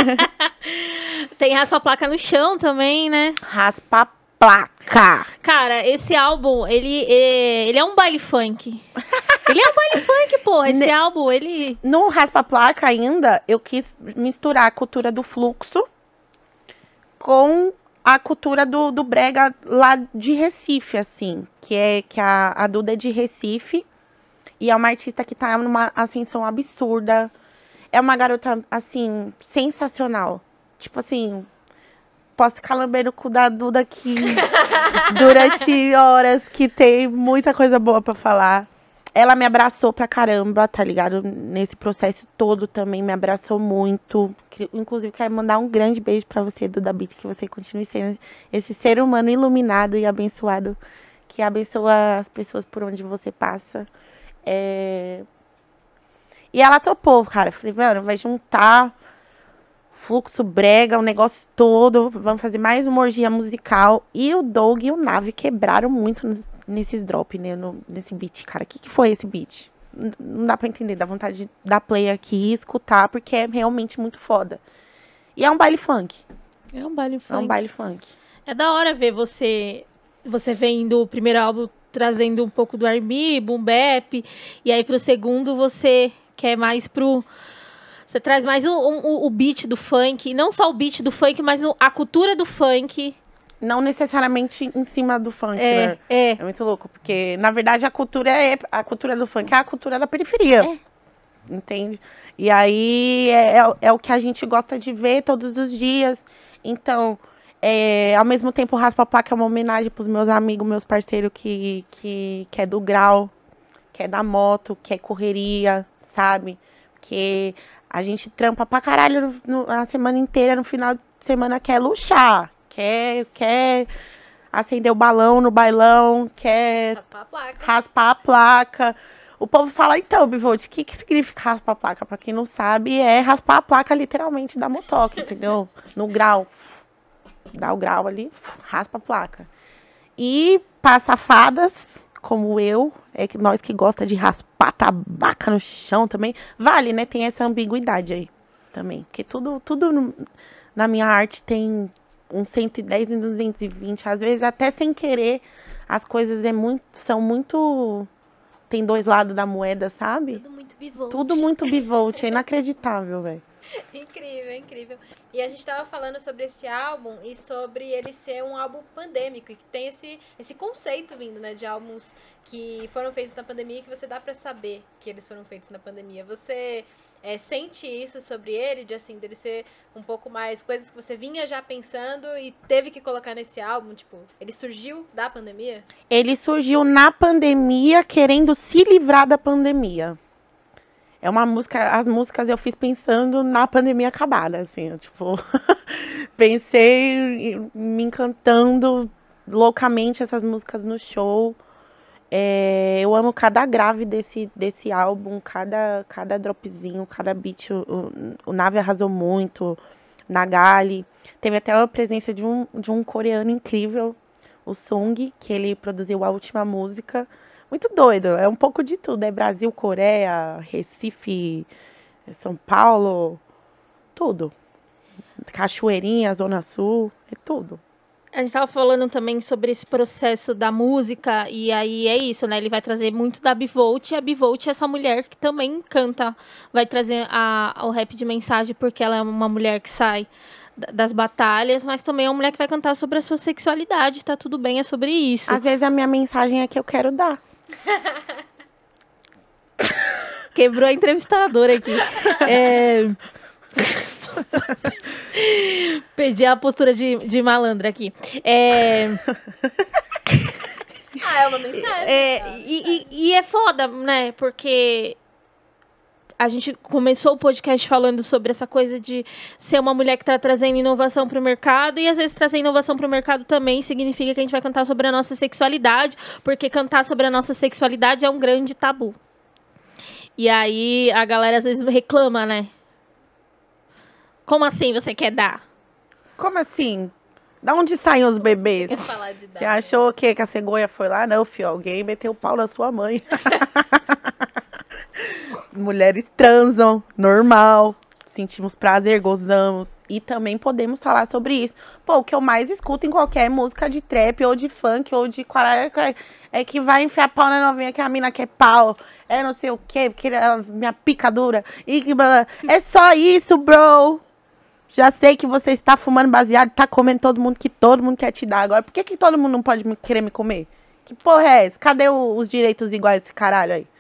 Tem raspa placa no chão também, né? Raspa a placa. Cara, esse álbum, ele é, ele é um baile funk. Ele é um baile funk, porra. Esse Ne- álbum, ele... No Raspa a Placa ainda, eu quis misturar a cultura do fluxo com a cultura do, do brega lá de Recife, assim. Que é que a, a Duda é de Recife e é uma artista que tá numa ascensão absurda. É uma garota, assim, sensacional. Tipo assim, posso ficar lambendo o cu da Duda aqui durante horas, que tem muita coisa boa pra falar. Ela me abraçou pra caramba, tá ligado? Nesse processo todo também me abraçou muito. Que- Inclusive, quero mandar um grande beijo pra você, Duda Beat, que você continue sendo esse ser humano iluminado e abençoado, que abençoa as pessoas por onde você passa. É... E ela topou, cara. Eu falei, mano, vai juntar fluxo brega, o negócio todo. Vamos fazer mais uma orgia musical. E o Doug e o Nave quebraram muito nos- nesses drops, né? no- nesse beat, cara. O que, que foi esse beat? N- Não dá pra entender. Dá vontade de dar play aqui e escutar, porque é realmente muito foda. E é um baile funk. É um baile É funk. um baile funk. É da hora ver você, você vendo o primeiro álbum trazendo um pouco do R and B, boom bap, e aí pro segundo você quer mais pro... Você traz mais o, o, o beat do funk, não só o beat do funk, mas o- a cultura do funk. Não necessariamente em cima do funk, É, né? é. É muito louco, porque na verdade a cultura é a cultura do funk é a cultura da periferia. É. Entende? E aí é, é, o- é o que a gente gosta de ver todos os dias. Então, é, ao mesmo tempo, o Raspa a Placa é uma homenagem pros meus amigos, meus parceiros que, que, que é do grau, que é da moto, que é correria, sabe? Que a gente trampa pra caralho no- a semana inteira, no final de semana quer luxar, quer, quer acender o balão no bailão, quer Raspar a placa. raspar a placa. O povo fala, então, Bivolt, o que, que significa raspar a placa? Pra quem não sabe, é raspar a placa literalmente da motoca, entendeu? No grau. Dá o grau ali, raspa a placa. E para safadas, como eu, é que nós que gosta de raspar tabaca no chão também, vale, né? Tem essa ambiguidade aí também. Porque tudo, tudo no- na minha arte tem um cento e dez e duzentos e vinte. Às vezes, até sem querer, as coisas é muito, são muito... Tem dois lados da moeda, sabe? Tudo muito bivolt. Tudo muito bivolt, é inacreditável, velho. Incrível, incrível. E a gente tava falando sobre esse álbum e sobre ele ser um álbum pandêmico e que tem esse, esse conceito vindo, né, de álbuns que foram feitos na pandemia e que você dá pra saber que eles foram feitos na pandemia. Você é, sente isso sobre ele, de assim, dele ser um pouco mais coisas que você vinha já pensando e teve que colocar nesse álbum, tipo, ele surgiu da pandemia? Ele surgiu na pandemia, querendo se livrar da pandemia. É uma música, as músicas eu fiz pensando na pandemia acabada, assim, eu, tipo, pensei em- me encantando loucamente essas músicas no show. É, eu amo cada grave desse, desse álbum, cada, cada dropzinho, cada beat. O, o, o Nave arrasou muito, Nagali. Teve até a presença de um, de um coreano incrível, o Sung, que ele produziu a última música. Muito doido, é um pouco de tudo. É Brasil, Coreia, Recife, São Paulo, tudo. Cachoeirinha, Zona Sul, é tudo. A gente tava falando também sobre esse processo da música, e aí é isso, né? Ele vai trazer muito da Bivolt, e a Bivolt é essa mulher que também canta, vai trazer a, o rap de mensagem, porque ela é uma mulher que sai da- das batalhas, mas também é uma mulher que vai cantar sobre a sua sexualidade, tá tudo bem, é sobre isso. Às vezes a minha mensagem é que eu quero dar. Quebrou a entrevistadora aqui. É... Perdi a postura de, de malandra aqui. É... Ah, é uma mensagem. É, e, e- e é foda, né? Porque a gente começou o podcast falando sobre essa coisa de ser uma mulher que está trazendo inovação para o mercado, e às vezes trazer inovação para o mercado também significa que a gente vai cantar sobre a nossa sexualidade, porque cantar sobre a nossa sexualidade é um grande tabu. E aí a galera às vezes reclama, né? Como assim você quer dar? Como assim? Da onde saem os bebês? Quer falar de dar. Você achou o quê? Que a cegonha foi lá? Não, filho, alguém meteu o pau na sua mãe. Mulheres transam, normal. Sentimos prazer, gozamos. E também podemos falar sobre isso. Pô, o que eu mais escuto em qualquer música de trap, ou de funk, ou de quarara, é que vai enfiar pau na novinha, que a mina quer pau. É não sei o quê, porque ela, minha picadura. E que blá, blá. É só isso, bro. Já sei que você está fumando baseado, tá comendo todo mundo, que todo mundo quer te dar agora. Por que, que todo mundo não pode me- querer me comer? Que porra é essa? Cadê o- os direitos iguais desse caralho aí?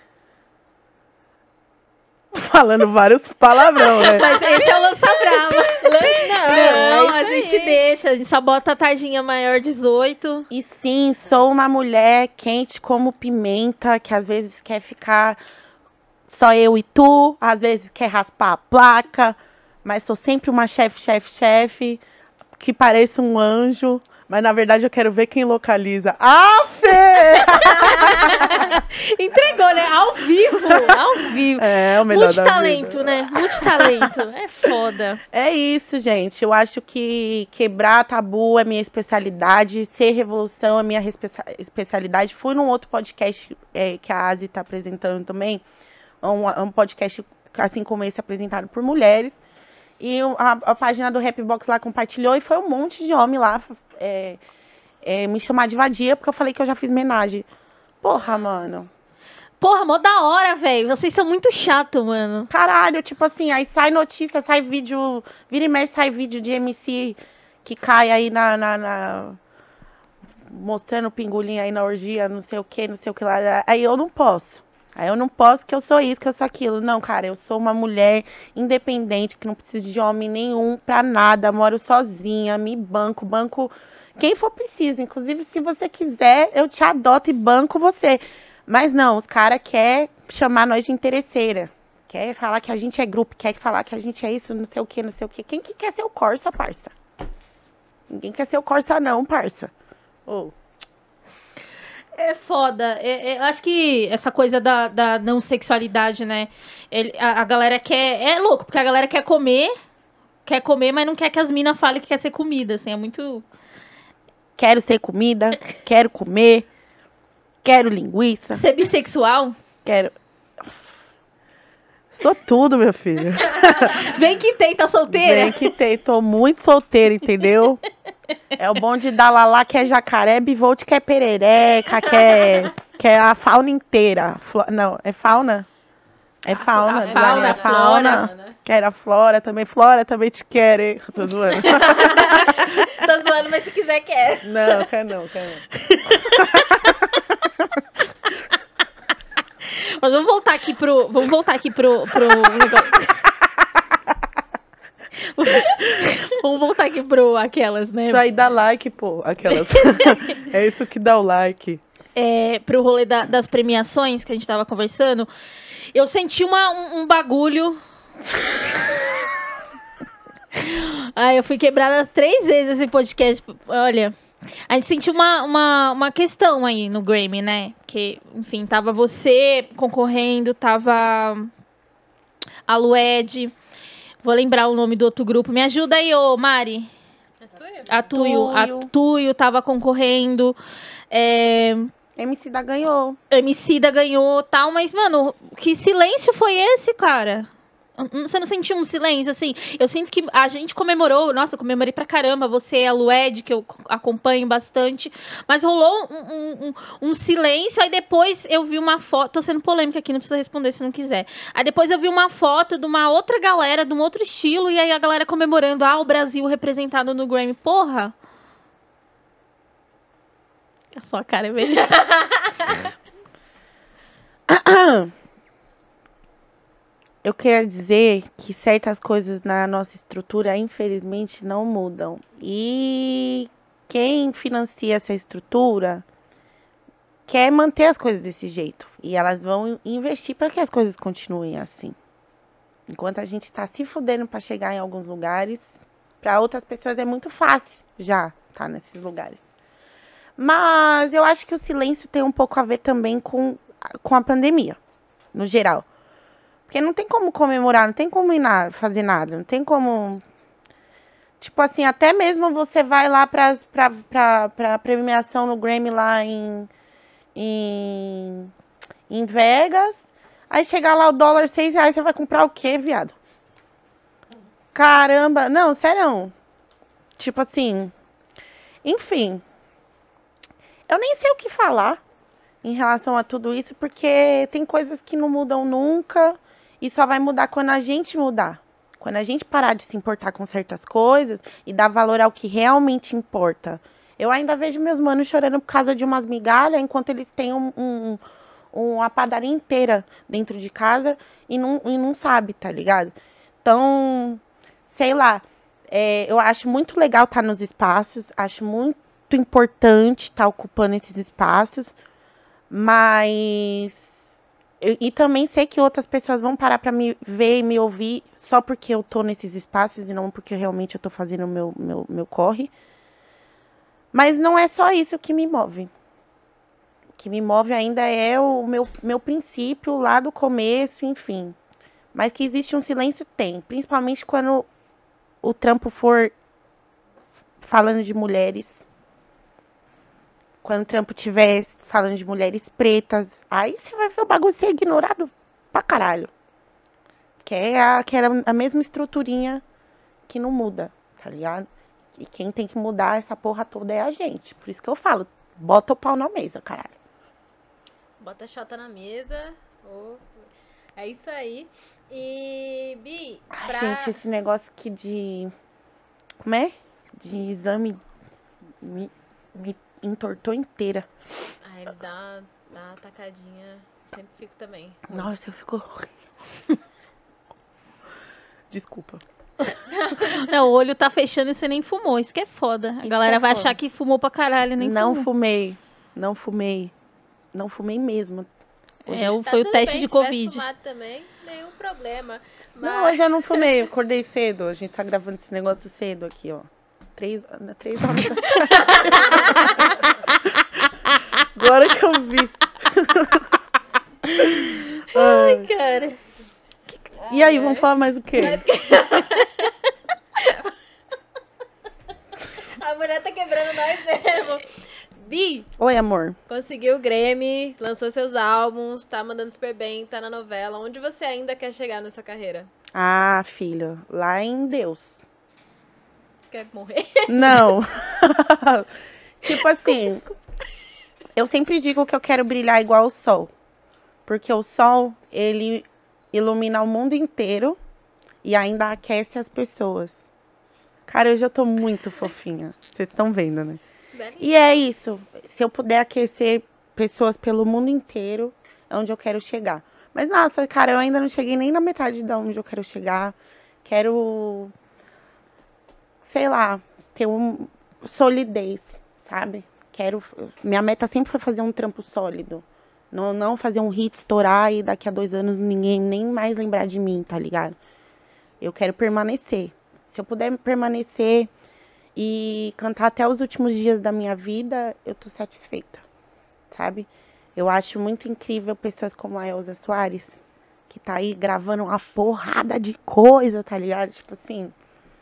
Tô falando vários palavrão, né? Mas esse é o Lança Brava. Não, Não, é a isso gente aí. deixa, a gente só bota a tardinha maior dezoito. E sim, sou uma mulher quente como pimenta, que às vezes quer ficar só eu e tu, às vezes quer raspar a placa, mas sou sempre uma chefe, chefe, chefe, que parece um anjo, mas na verdade eu quero ver quem localiza. Ah, Fê! Entregou, né? Ao vivo, ao vivo. É, o melhor da Multitalento, vida. né? Multitalento. É foda. É isso, gente. Eu acho que quebrar tabu é minha especialidade, ser revolução é minha respe- especialidade. Fui num outro podcast é, que a Asi está apresentando também, um, um podcast assim como esse apresentado por mulheres. E o- a, a página do Rapbox lá compartilhou e foi um monte de homem lá é, é, me chamar de vadia porque eu falei que eu já fiz homenagem. Porra, mano. Porra, mó da hora, velho. Vocês são muito chato, mano. Caralho, tipo assim, aí sai notícia, sai vídeo, vira e mexe, sai vídeo de M C que cai aí na, na, na- mostrando o pingolim aí na orgia, não sei o que, não sei o que lá. Aí eu não posso. Aí eu não posso que eu sou isso, que eu sou aquilo. Não, cara, eu sou uma mulher independente, que não precisa de homem nenhum pra nada, moro sozinha, me banco, banco quem for preciso. Inclusive, se você quiser, eu te adoto e banco você. Mas não, os caras querem chamar nós de interesseira. Quer falar que a gente é grupo, quer falar que a gente é isso, não sei o que, não sei o que. Quem que quer ser o Corsa, parça? Ninguém quer ser o Corsa não, parça. Ô, É foda. É- é- eu acho que essa coisa da, da não sexualidade, né? Ele- a, a galera quer. É louco, porque a galera quer comer, quer comer, mas não quer que as minas falem que quer ser comida, assim. É muito. quero ser comida, quero comer, quero linguiça, Ser bissexual? quero... Sou tudo, meu filho. Vem que tem, tá solteira? Bem que tem, tô muito solteira, entendeu? É o bom de dar lalá, que é jacaré, bivolt, que é perereca, que é, que é a fauna inteira. Flo- Não, é fauna? É fauna, a diz fauna, ali, é a fauna. flora. Quero a Flora também. Flora também te quero, hein? Tô zoando. Tô zoando, mas se quiser, quer. Não, quer não, quer não. Mas vamos voltar aqui pro. Vamos voltar aqui pro, pro negócio. Vamos voltar aqui pro aquelas, né? Isso aí dá like, pô. Aquelas. É isso que dá o like. É, pro rolê da- das premiações que a gente tava conversando. Eu senti uma, um, um bagulho. Ai, eu fui quebrada três vezes esse podcast. Olha, a gente sentiu uma, uma, uma questão aí no Grammy, né? Que, enfim, tava você concorrendo, tava a Lued. Vou lembrar o nome do outro grupo. Me ajuda aí, ô Mari. É tua? A Tuyo. A Tuyo. Tuyo tava concorrendo. É, M C da ganhou. Emicida ganhou tal, mas, mano, que silêncio foi esse, cara? Hum, Você não sentiu um silêncio, assim? Eu sinto que a gente comemorou, nossa, eu comemorei pra caramba, você, a Lued, que eu acompanho bastante, mas rolou um, um- um- um silêncio, aí depois eu vi uma foto, tô sendo polêmica aqui, não precisa responder se não quiser. Aí depois eu vi uma foto de uma outra galera, de um outro estilo, e aí a galera comemorando, ah, o Brasil representado no Grammy. Porra! A sua cara é melhor. Eu quero dizer que certas coisas na nossa estrutura, infelizmente, não mudam. E quem financia essa estrutura quer manter as coisas desse jeito. E elas vão investir para que as coisas continuem assim. Enquanto a gente está se fudendo para chegar em alguns lugares, para outras pessoas é muito fácil já estar nesses lugares. Mas eu acho que o silêncio tem um pouco a ver também com, com a pandemia, no geral. Porque não tem como comemorar, não tem como ir na, fazer nada, não tem como... Tipo assim, até mesmo você vai lá pra, pra, pra, pra premiação no Grammy lá em, em, em Vegas, aí chegar lá o dólar seis reais, você vai comprar o quê, viado? Caramba, não, sério. Tipo assim, enfim, eu nem sei o que falar em relação a tudo isso, porque tem coisas que não mudam nunca e só vai mudar quando a gente mudar. Quando a gente parar de se importar com certas coisas e dar valor ao que realmente importa. Eu ainda vejo meus manos chorando por causa de umas migalhas, enquanto eles têm um, um, uma padaria inteira dentro de casa e não, e não sabe, tá ligado? Então, sei lá, é, eu acho muito legal estar nos espaços, acho muito importante estar ocupando esses espaços, mas... eu- e também sei que outras pessoas vão parar pra me ver e me ouvir só porque eu tô nesses espaços e não porque realmente eu tô fazendo o meu, meu, meu corre. Mas não é só isso que me move. O que me move ainda é o meu, meu princípio lá do começo, enfim. Mas que existe um silêncio, tem. Principalmente quando o trampo for falando de mulheres. Quando o trampo estiver falando de mulheres pretas. Aí você vai ver o bagulho ser ignorado pra caralho. Que é a, que era a mesma estruturinha que não muda, tá ligado? E quem tem que mudar essa porra toda é a gente. Por isso que eu falo, bota o pau na mesa, caralho. Bota a chota na mesa. Ô, é isso aí. E, Bi, Ai, pra... gente, esse negócio aqui de... Como é? De exame me, me entortou inteira. Ah, ele dá, dá uma tacadinha. Sempre fico também. Nossa, eu fico... Desculpa. Não, o olho tá fechando e você nem fumou. Isso que é foda. A Isso galera que é vai foda. achar que fumou pra caralho, nem não fumou. fumei. Não fumei. Não fumei mesmo. É, o- Tá foi o tudo teste bem, de se tivesse Covid. fumado também, nenhum problema. Mas... Não, hoje eu não fumei. Eu acordei cedo. A gente tá gravando esse negócio cedo aqui, ó. Três, três horas. Agora que eu vi. Ai. Cara, E aí, vamos falar mais o quê? A mulher tá quebrando nós mesmo. Bi, Oi, amor. conseguiu o Grammy, lançou seus álbuns, tá mandando super bem, tá na novela. Onde você ainda quer chegar na sua carreira? Ah, filho, lá em Deus. Quer morrer? Não. Tipo assim, eu sempre digo que eu quero brilhar igual o sol. Porque o sol, ele ilumina o mundo inteiro e ainda aquece as pessoas. Cara, eu já tô muito fofinha. Vocês estão vendo, né? Belíssimo. E é isso. Se eu puder aquecer pessoas pelo mundo inteiro, é onde eu quero chegar. Mas, nossa, cara, eu ainda não cheguei nem na metade de onde eu quero chegar. Quero, sei lá, ter um solidez, sabe? Quero. Minha meta sempre foi fazer um trampo sólido. Não, não fazer um hit estourar e daqui a dois anos ninguém nem mais lembrar de mim, tá ligado? Eu quero permanecer. Se eu puder permanecer e cantar até os últimos dias da minha vida, eu tô satisfeita, sabe? Eu acho muito incrível pessoas como a Elza Soares, que tá aí gravando uma porrada de coisa, tá ligado? Tipo assim,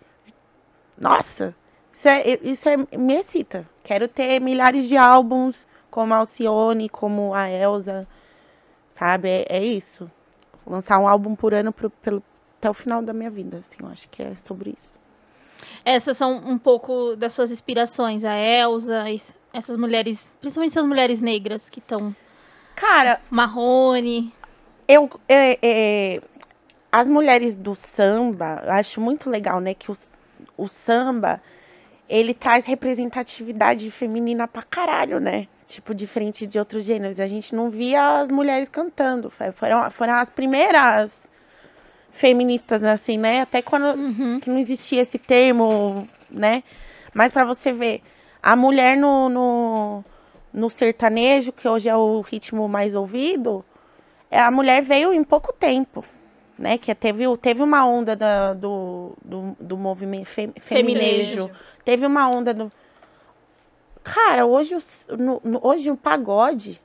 nossa, isso, é, isso é, me excita. Quero ter milhares de álbuns como a Alcione, como a Elza, sabe? É, é isso. Lançar um álbum por ano pro, pelo, até o final da minha vida, assim, eu acho que é sobre isso. Essas são um pouco das suas inspirações, a Elza, es- essas mulheres, principalmente essas mulheres negras que estão Cara, Marrone. eu, é, é, as mulheres do samba, eu acho muito legal, né, que o, o samba, ele traz representatividade feminina pra caralho, né? Tipo, diferente de outros gêneros. A gente não via as mulheres cantando. Foi- Foram, foram as primeiras feministas, assim, né? Até quando Uhum. que não existia esse termo, né? Mas pra você ver, a mulher no, no, no sertanejo, que hoje é o ritmo mais ouvido, é, a mulher veio em pouco tempo, né? Que teve, o- teve uma onda da- do, do, do movimento fe, feminejo. Teve uma onda do. Cara, hoje, os- no- no- hoje o pagode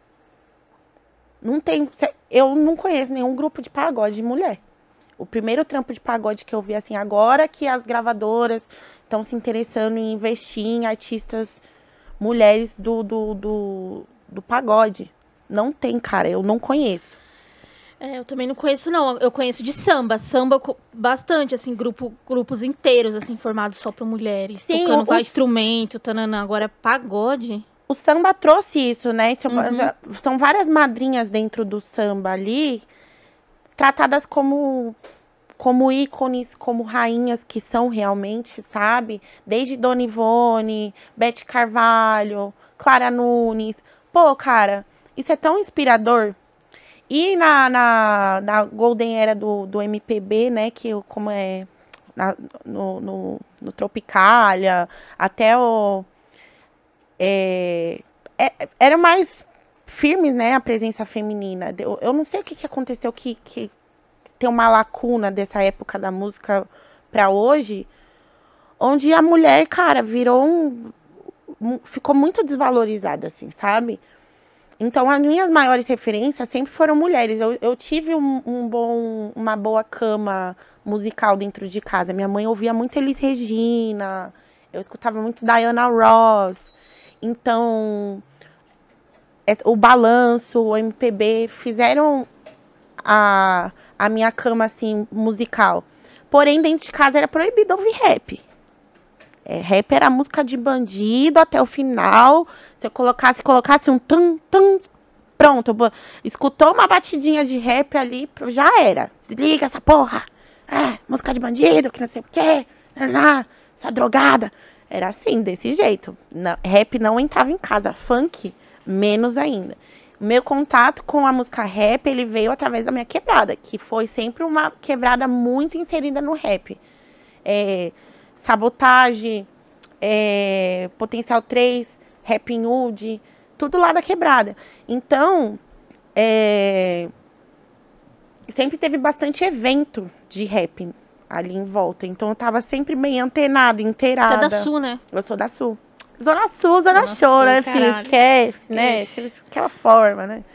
não tem. Eu não conheço nenhum grupo de pagode de mulher. O primeiro trampo de pagode que eu vi assim, agora que as gravadoras estão se interessando em investir em artistas mulheres do, do, do, do pagode. Não tem, cara, eu não conheço. É, eu também não conheço, não. Eu conheço de samba. Samba co- bastante, assim, grupo, grupos inteiros, assim, formados só por mulheres. Sim, tocando o- vai o- instrumento, tanana. Agora, pagode. O samba trouxe isso, né? Tipo, Uhum. já- são várias madrinhas dentro do samba ali, tratadas como, como ícones, como rainhas que são realmente, sabe? Desde Dona Ivone, Beth Carvalho, Clara Nunes. Pô, cara, isso é tão inspirador. E na, na, na Golden Era do, do M P B, né? Que eu- como é na- no, no, no Tropicália, até o. É, é- era mais firme, né? A presença feminina. Eu, eu não sei o que, que aconteceu que, que tem uma lacuna dessa época da música pra hoje, onde a mulher, cara, virou um. um- ficou muito desvalorizada, assim, sabe? Então, as minhas maiores referências sempre foram mulheres. Eu, eu tive um, um bom, uma boa cama musical dentro de casa. Minha mãe ouvia muito Elis Regina, eu escutava muito Diana Ross. Então, es- o Balanço, o M P B fizeram a, a minha cama, assim, musical. Porém, dentro de casa era proibido ouvir rap. É, rap era música de bandido até o final. Se eu colocasse, colocasse um tum, tum, pronto. bo- Escutou uma batidinha de rap ali, pro- já era. Desliga essa porra. É, música de bandido, que não sei o quê. Naná, sua drogada. Era assim, desse jeito. Não- rap não entrava em casa. Funk, menos ainda. Meu contato com a música rap, ele veio através da minha quebrada, que foi sempre uma quebrada muito inserida no rap. É, Sabotagem, é, Potencial três, Rap Hood, tudo lá da quebrada. Então, é, sempre teve bastante evento de rap ali em volta. Então eu tava sempre bem antenada, Você inteirada. é da Sul, né? Eu sou da Sul. Zona Sul, Zona, Zona Show, Sul, né, filho? caralho. Esquece, né? Esquece. Aquela forma, né?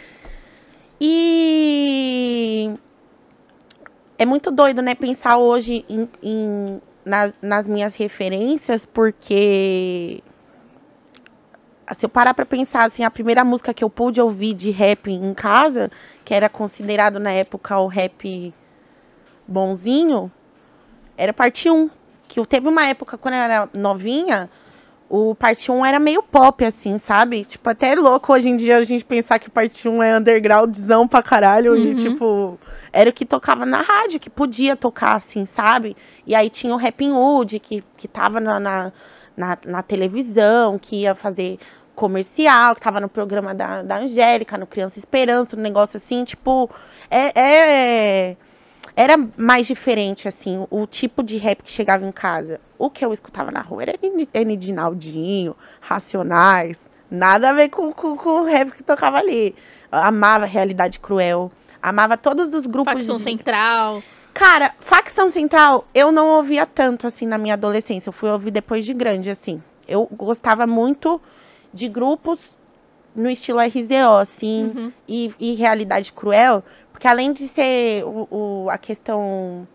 E é muito doido, né, pensar hoje em, em- nas, nas minhas referências, porque se eu parar pra pensar, assim, a primeira música que eu pude ouvir de rap em casa, que era considerado na época o rap bonzinho, era Parte um. Que teve uma época, quando eu era novinha, o Parte um era meio pop, assim, sabe? Tipo, até é louco hoje em dia a gente pensar que Parte um é undergroundzão pra caralho. Uhum. E, tipo, era o que tocava na rádio, que podia tocar, assim, sabe? E aí tinha o Rapping Hood, que, que tava na, na, na, na televisão, que ia fazer comercial, que tava no programa da, da Angélica, no Criança Esperança, um negócio assim, tipo, é, é, era mais diferente, assim, o, o tipo de rap que chegava em casa. O que eu escutava na rua era N de Naldinho, Racionais, nada a ver com, com, com o rap que tocava ali. Eu amava Realidade Cruel, amava todos os grupos Facção de... Central. Cara, Facção Central, eu não ouvia tanto, assim, na minha adolescência. Eu fui ouvir depois de grande, assim. Eu gostava muito de grupos no estilo R Z O, assim, Uhum. e, e Realidade Cruel, porque além de ser o, o, a questão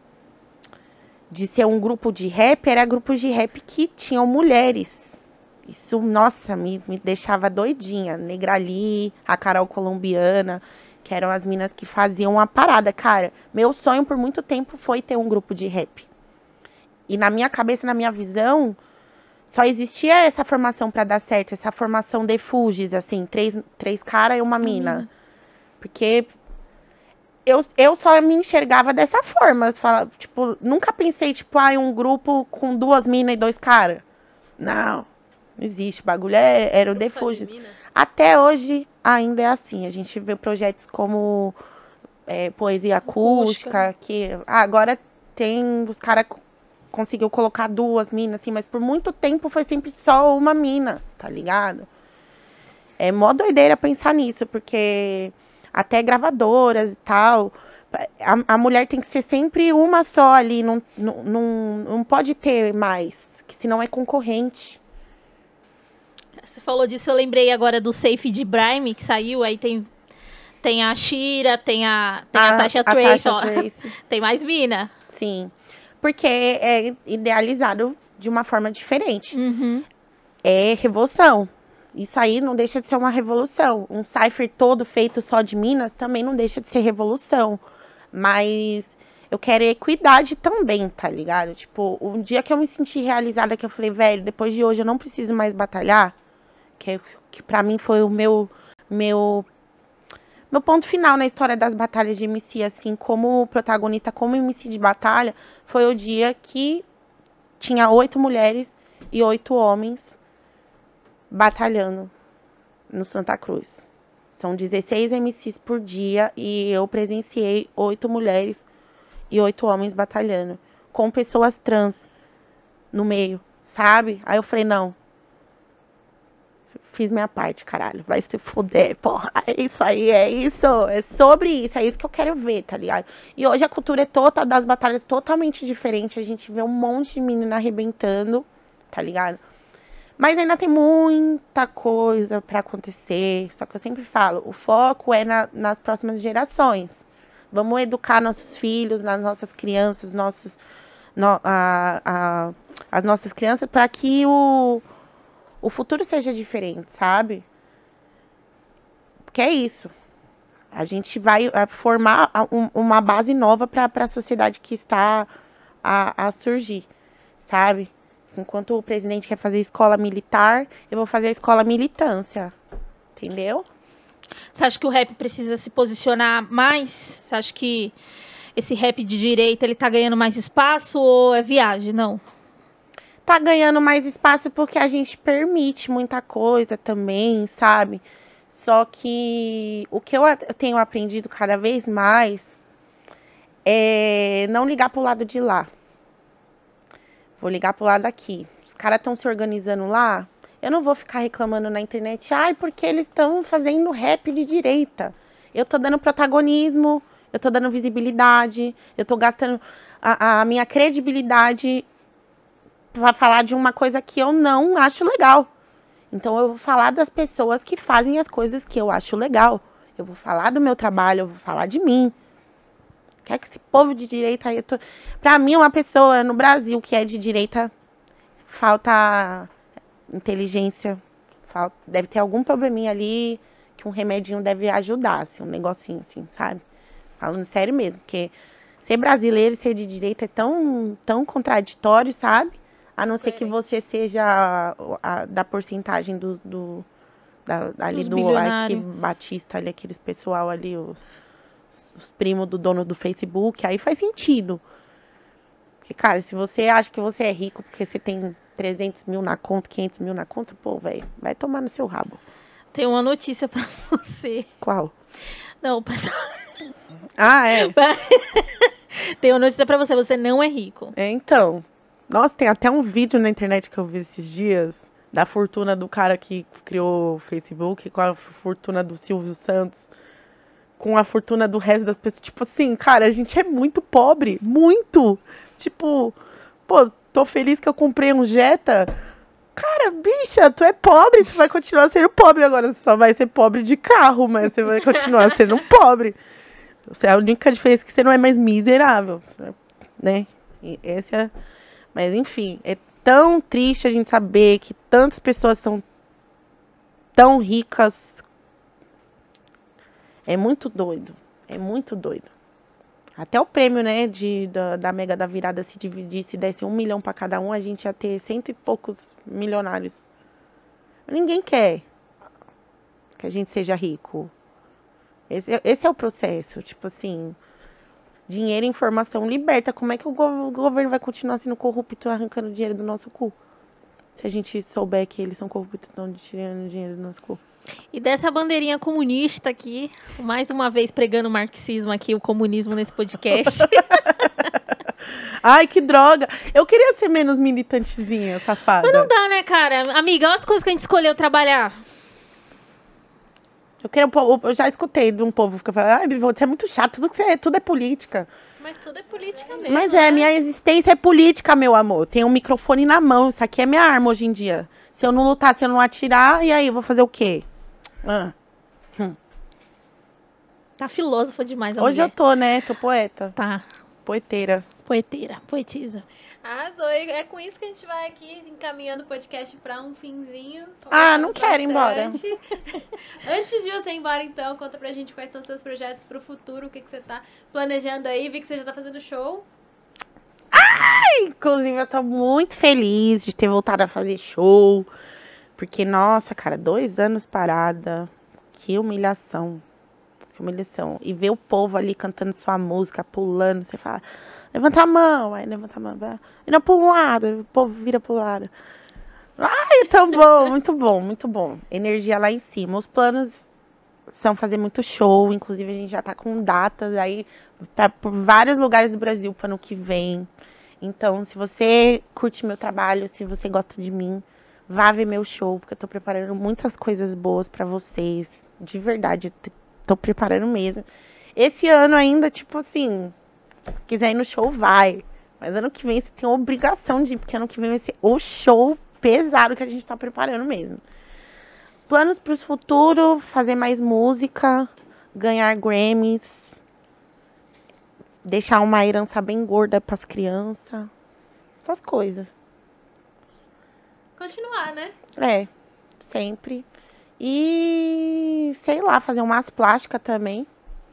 de ser um grupo de rap, era grupos de rap que tinham mulheres. Isso, nossa, me, me deixava doidinha. Negrali, a Carol Colombiana, que eram as minas que faziam a parada. Cara, meu sonho por muito tempo foi ter um grupo de rap. E na minha cabeça, na minha visão, só existia essa formação pra dar certo, essa formação de Fugis, assim, três, três caras e uma mina. mina. Porque eu, eu só me enxergava dessa forma. Eu falava, tipo, nunca pensei, tipo, ah, um grupo com duas minas e dois caras. Não, não existe. O bagulho é, era o de Grupo só de Fugis. mina? Até hoje ainda é assim. A gente vê projetos como é, Poesia Acústica, Acústica. que ah, agora tem os caras conseguiu colocar duas minas, assim, mas por muito tempo foi sempre só uma mina, tá ligado? É mó doideira pensar nisso, porque até gravadoras e tal, a, a mulher tem que ser sempre uma só ali, não, não, não, não pode ter mais, que senão é concorrente. Você falou disso, eu lembrei agora do Safe de Brime, que saiu, aí tem, tem a Shira, tem a, tem a, Tasha Trace, Tasha ó. Trace. Tem mais mina. Sim, porque é idealizado de uma forma diferente. Uhum. É revolução. Isso aí não deixa de ser uma revolução. Um cypher todo feito só de minas também não deixa de ser revolução. Mas eu quero equidade também, tá ligado? Tipo, um dia que eu me senti realizada, que eu falei, velho, depois de hoje eu não preciso mais batalhar, que, que pra mim foi o meu, meu, meu ponto final na história das batalhas de M C, assim, como protagonista, como M C de batalha, foi o dia que tinha oito mulheres e oito homens batalhando no Santa Cruz. São dezesseis M Cs por dia e eu presenciei oito mulheres e oito homens batalhando, com pessoas trans no meio, sabe? Aí eu falei, não, fiz minha parte, caralho, vai se fuder, porra, é isso aí, é isso, é sobre isso, é isso que eu quero ver, tá ligado? E hoje a cultura é toda das batalhas totalmente diferente, a gente vê um monte de menina arrebentando, tá ligado? Mas ainda tem muita coisa pra acontecer. Só que eu sempre falo, o foco é na, nas próximas gerações. Vamos educar nossos filhos, nas nossas crianças, nossos, no, a, a, as nossas crianças, para que o, o futuro seja diferente, sabe? Porque é isso. A gente vai formar um, uma base nova para a sociedade que está a, a surgir, sabe? Enquanto o presidente quer fazer escola militar, eu vou fazer a escola militância. Entendeu? Você acha que o rap precisa se posicionar mais? Você acha que esse rap de direita, ele tá ganhando mais espaço ou é viagem? Não. Tá ganhando mais espaço porque a gente permite muita coisa também, sabe? Só que o que eu tenho aprendido cada vez mais é não ligar pro lado de lá. Vou ligar pro lado daqui. Os caras estão se organizando lá. Eu não vou ficar reclamando na internet. Ai, porque eles estão fazendo rap de direita. Eu tô dando protagonismo. Eu tô dando visibilidade. Eu tô gastando a, a minha credibilidade pra falar de uma coisa que eu não acho legal. Então eu vou falar das pessoas que fazem as coisas que eu acho legal. Eu vou falar do meu trabalho. Eu vou falar de mim. Quer que esse povo de direita aí... Tô... Pra mim, uma pessoa no Brasil que é de direita, falta inteligência, Falta, deve ter algum probleminha ali que um remedinho deve ajudar, assim, um negocinho assim, sabe? Falando sério mesmo, porque ser brasileiro e ser de direita é tão, tão contraditório, sabe? A não ser que você seja a, a- da porcentagem do, do da- ali Dos do bilionários. Ike Batista, ali, aqueles pessoal ali, os, os primos do dono do Facebook, aí faz sentido. Porque, cara, se você acha que você é rico porque você tem trezentos mil na conta, quinhentos mil na conta, pô, velho, vai tomar no seu rabo. Tem uma notícia pra você. Qual? Não, pessoal. Ah, é. Tem uma notícia pra você. Você não é rico. É, então. Nossa, tem até um vídeo na internet que eu vi esses dias da fortuna do cara que criou o Facebook com a fortuna do Silvio Santos, com a fortuna do resto das pessoas. Tipo assim, cara, a gente é muito pobre. Muito. Tipo, pô, tô feliz que eu comprei um Jetta. Cara, bicha, tu é pobre, tu vai continuar sendo pobre agora. Você só vai ser pobre de carro, mas você vai continuar sendo pobre. Você, a única diferença é que você não é mais miserável, né? E esse é... Mas enfim, é tão triste a gente saber que tantas pessoas são tão ricas. É muito doido, é muito doido. Até o prêmio, né, de, da, da Mega da Virada, se dividisse, desse um milhão pra cada um, a gente ia ter cento e poucos milionários. Ninguém quer que a gente seja rico. Esse, é- esse é o processo, tipo assim, dinheiro e informação liberta. Como é que o, go- o governo vai continuar sendo corrupto e arrancando dinheiro do nosso cu? Se a gente souber que eles são corruptos e estão tirando dinheiro do nosso cu. E dessa bandeirinha comunista aqui, mais uma vez pregando o marxismo aqui, o comunismo nesse podcast. Ai, que droga! Eu queria ser menos militantezinha, safada. Não dá, né, cara? Amiga, olha as coisas que a gente escolheu trabalhar. Eu, quero, um po- eu já escutei de um povo que fala, ai, Bivo, você é muito chato, tudo, que você é, tudo é política. Mas tudo é política mesmo. Mas né? é, minha existência é política, meu amor. Tem um microfone na mão, isso aqui é minha arma hoje em dia. Se eu não lutar, se eu não atirar, e aí, eu vou fazer o quê? Ah, Tá filósofa demais a hoje eu mulher. tô, né? Tô poeta, Tá, poeteira. poeteira, poetisa. Arrasou. E é com isso que a gente vai aqui encaminhando o podcast pra um finzinho. Ah, não Conversamos quero ir embora. bastante. Antes de você ir embora, então, conta pra gente quais são os seus projetos pro futuro, o que, que você tá planejando aí. Vi que você já tá fazendo show. Inclusive, eu tô muito feliz de ter voltado a fazer show. Porque, nossa, cara, dois anos parada. Que humilhação. Que humilhação. E ver o povo ali cantando sua música, pulando. Você fala, levanta a mão. Aí levanta a mão. Vai. Vira pro lado. O povo vira pro lado. Ai, tão bom. Muito bom, muito bom. Energia lá em cima. Os planos são fazer muito show. Inclusive, a gente já tá com datas aí pra, por vários lugares do Brasil pro ano que vem. Então, se você curte meu trabalho, se você gosta de mim, vá ver meu show, porque eu tô preparando muitas coisas boas pra vocês. De verdade, eu t- tô preparando mesmo. Esse ano ainda, tipo assim, se quiser ir no show, vai. Mas ano que vem você tem a obrigação de ir, porque ano que vem vai ser o show pesado que a gente tá preparando mesmo. Planos pros futuros, fazer mais música, ganhar Grammys, deixar uma herança bem gorda pras crianças. Essas coisas. Continuar, né? É, sempre. E, sei lá, fazer umas plásticas também.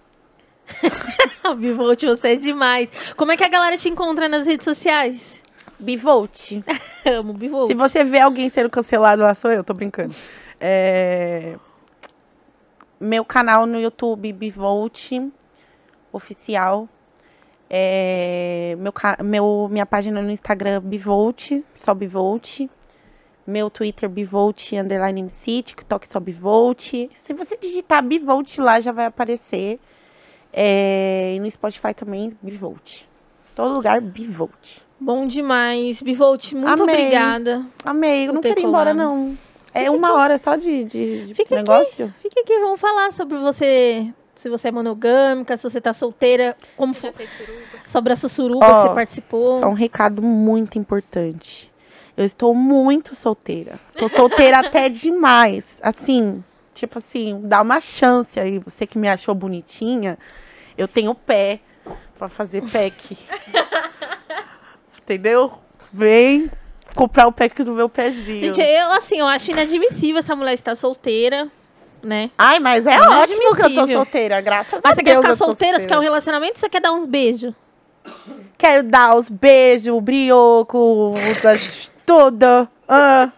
Bivolt, você é demais. Como é que a galera te encontra nas redes sociais? Bivolt. Amo Bivolt. Se você vê alguém sendo cancelado lá, sou eu, tô brincando. É, meu canal no YouTube, Bivolt Oficial. É, meu, ca- meu, minha página no Instagram, Bivolt, só Bivolt. Meu Twitter, Bivolt, underline M C, TikTok, só Bivolt. Se você digitar Bivolt lá, já vai aparecer. É, e no Spotify também, Bivolt. Todo lugar, Bivolt. Bom demais. Bivolt, muito Amei. obrigada. Amei, eu Por não ter quero ir embora, colado. não. É uma hora só de, de, de Fica negócio? Fica aqui, vamos falar sobre você, se você é monogâmica, se você tá solteira, como Você já fo- fez suruba. sobre a sussuruba Ó, que você participou. Só um recado muito importante. Eu estou muito solteira. Tô solteira até demais. Assim, tipo assim, dá uma chance aí. Você que me achou bonitinha, eu tenho pé pra fazer pack. Entendeu? Vem, comprar o pack do meu pezinho. Gente, eu, assim, eu acho inadmissível essa mulher estar solteira, né? Ai, mas é Inadmissível. ótimo que eu tô solteira, graças Mas a você Deus. quer ficar eu tô solteira? Você quer um solteira. relacionamento ou você quer dar uns beijos? Quero dar os beijos, o brioco, das- tudo. Ah,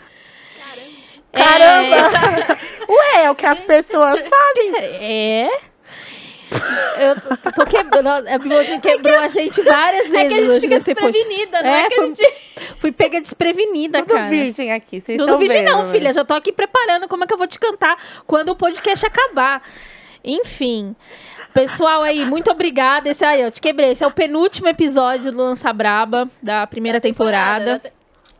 caramba! Ué, é o que as pessoas fazem. É. Eu tô, tô quebrando. A Bimoji quebrou a gente várias vezes. É que a gente hoje fica nesse post. desprevenida, não É, é que a foi- gente... Fui pega desprevenida, Tudo cara. virgem aqui, vocês Tudo estão virgem vendo, não, né? filha. Já tô aqui preparando como é que eu vou te cantar quando o podcast acabar. Enfim. Pessoal aí, muito obrigada. Esse aí, eu te quebrei. Esse é o penúltimo episódio do Lança Braba, da primeira temporada. da te-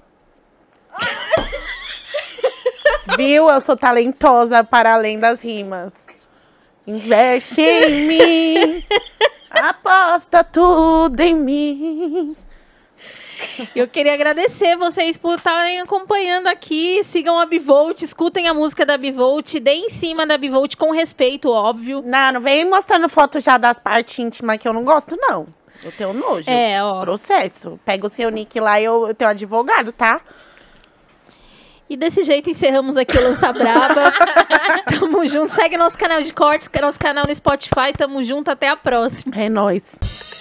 Viu? Eu sou talentosa para além das rimas. Investe em mim. Aposta tudo em mim. Eu queria agradecer vocês por estarem acompanhando aqui. Sigam a Bivolt, escutem a música da Bivolt, deem em cima da Bivolt com respeito, óbvio. Não, não vem mostrando foto já das partes íntimas que eu não gosto, não. Eu tenho nojo. É, ó. Processo. Pega o seu nick lá e eu, eu tenho advogado, tá? E desse jeito encerramos aqui o Lança Braba. Tamo junto. Segue nosso canal de cortes, nosso canal no Spotify. Tamo junto. Até a próxima. É nóis.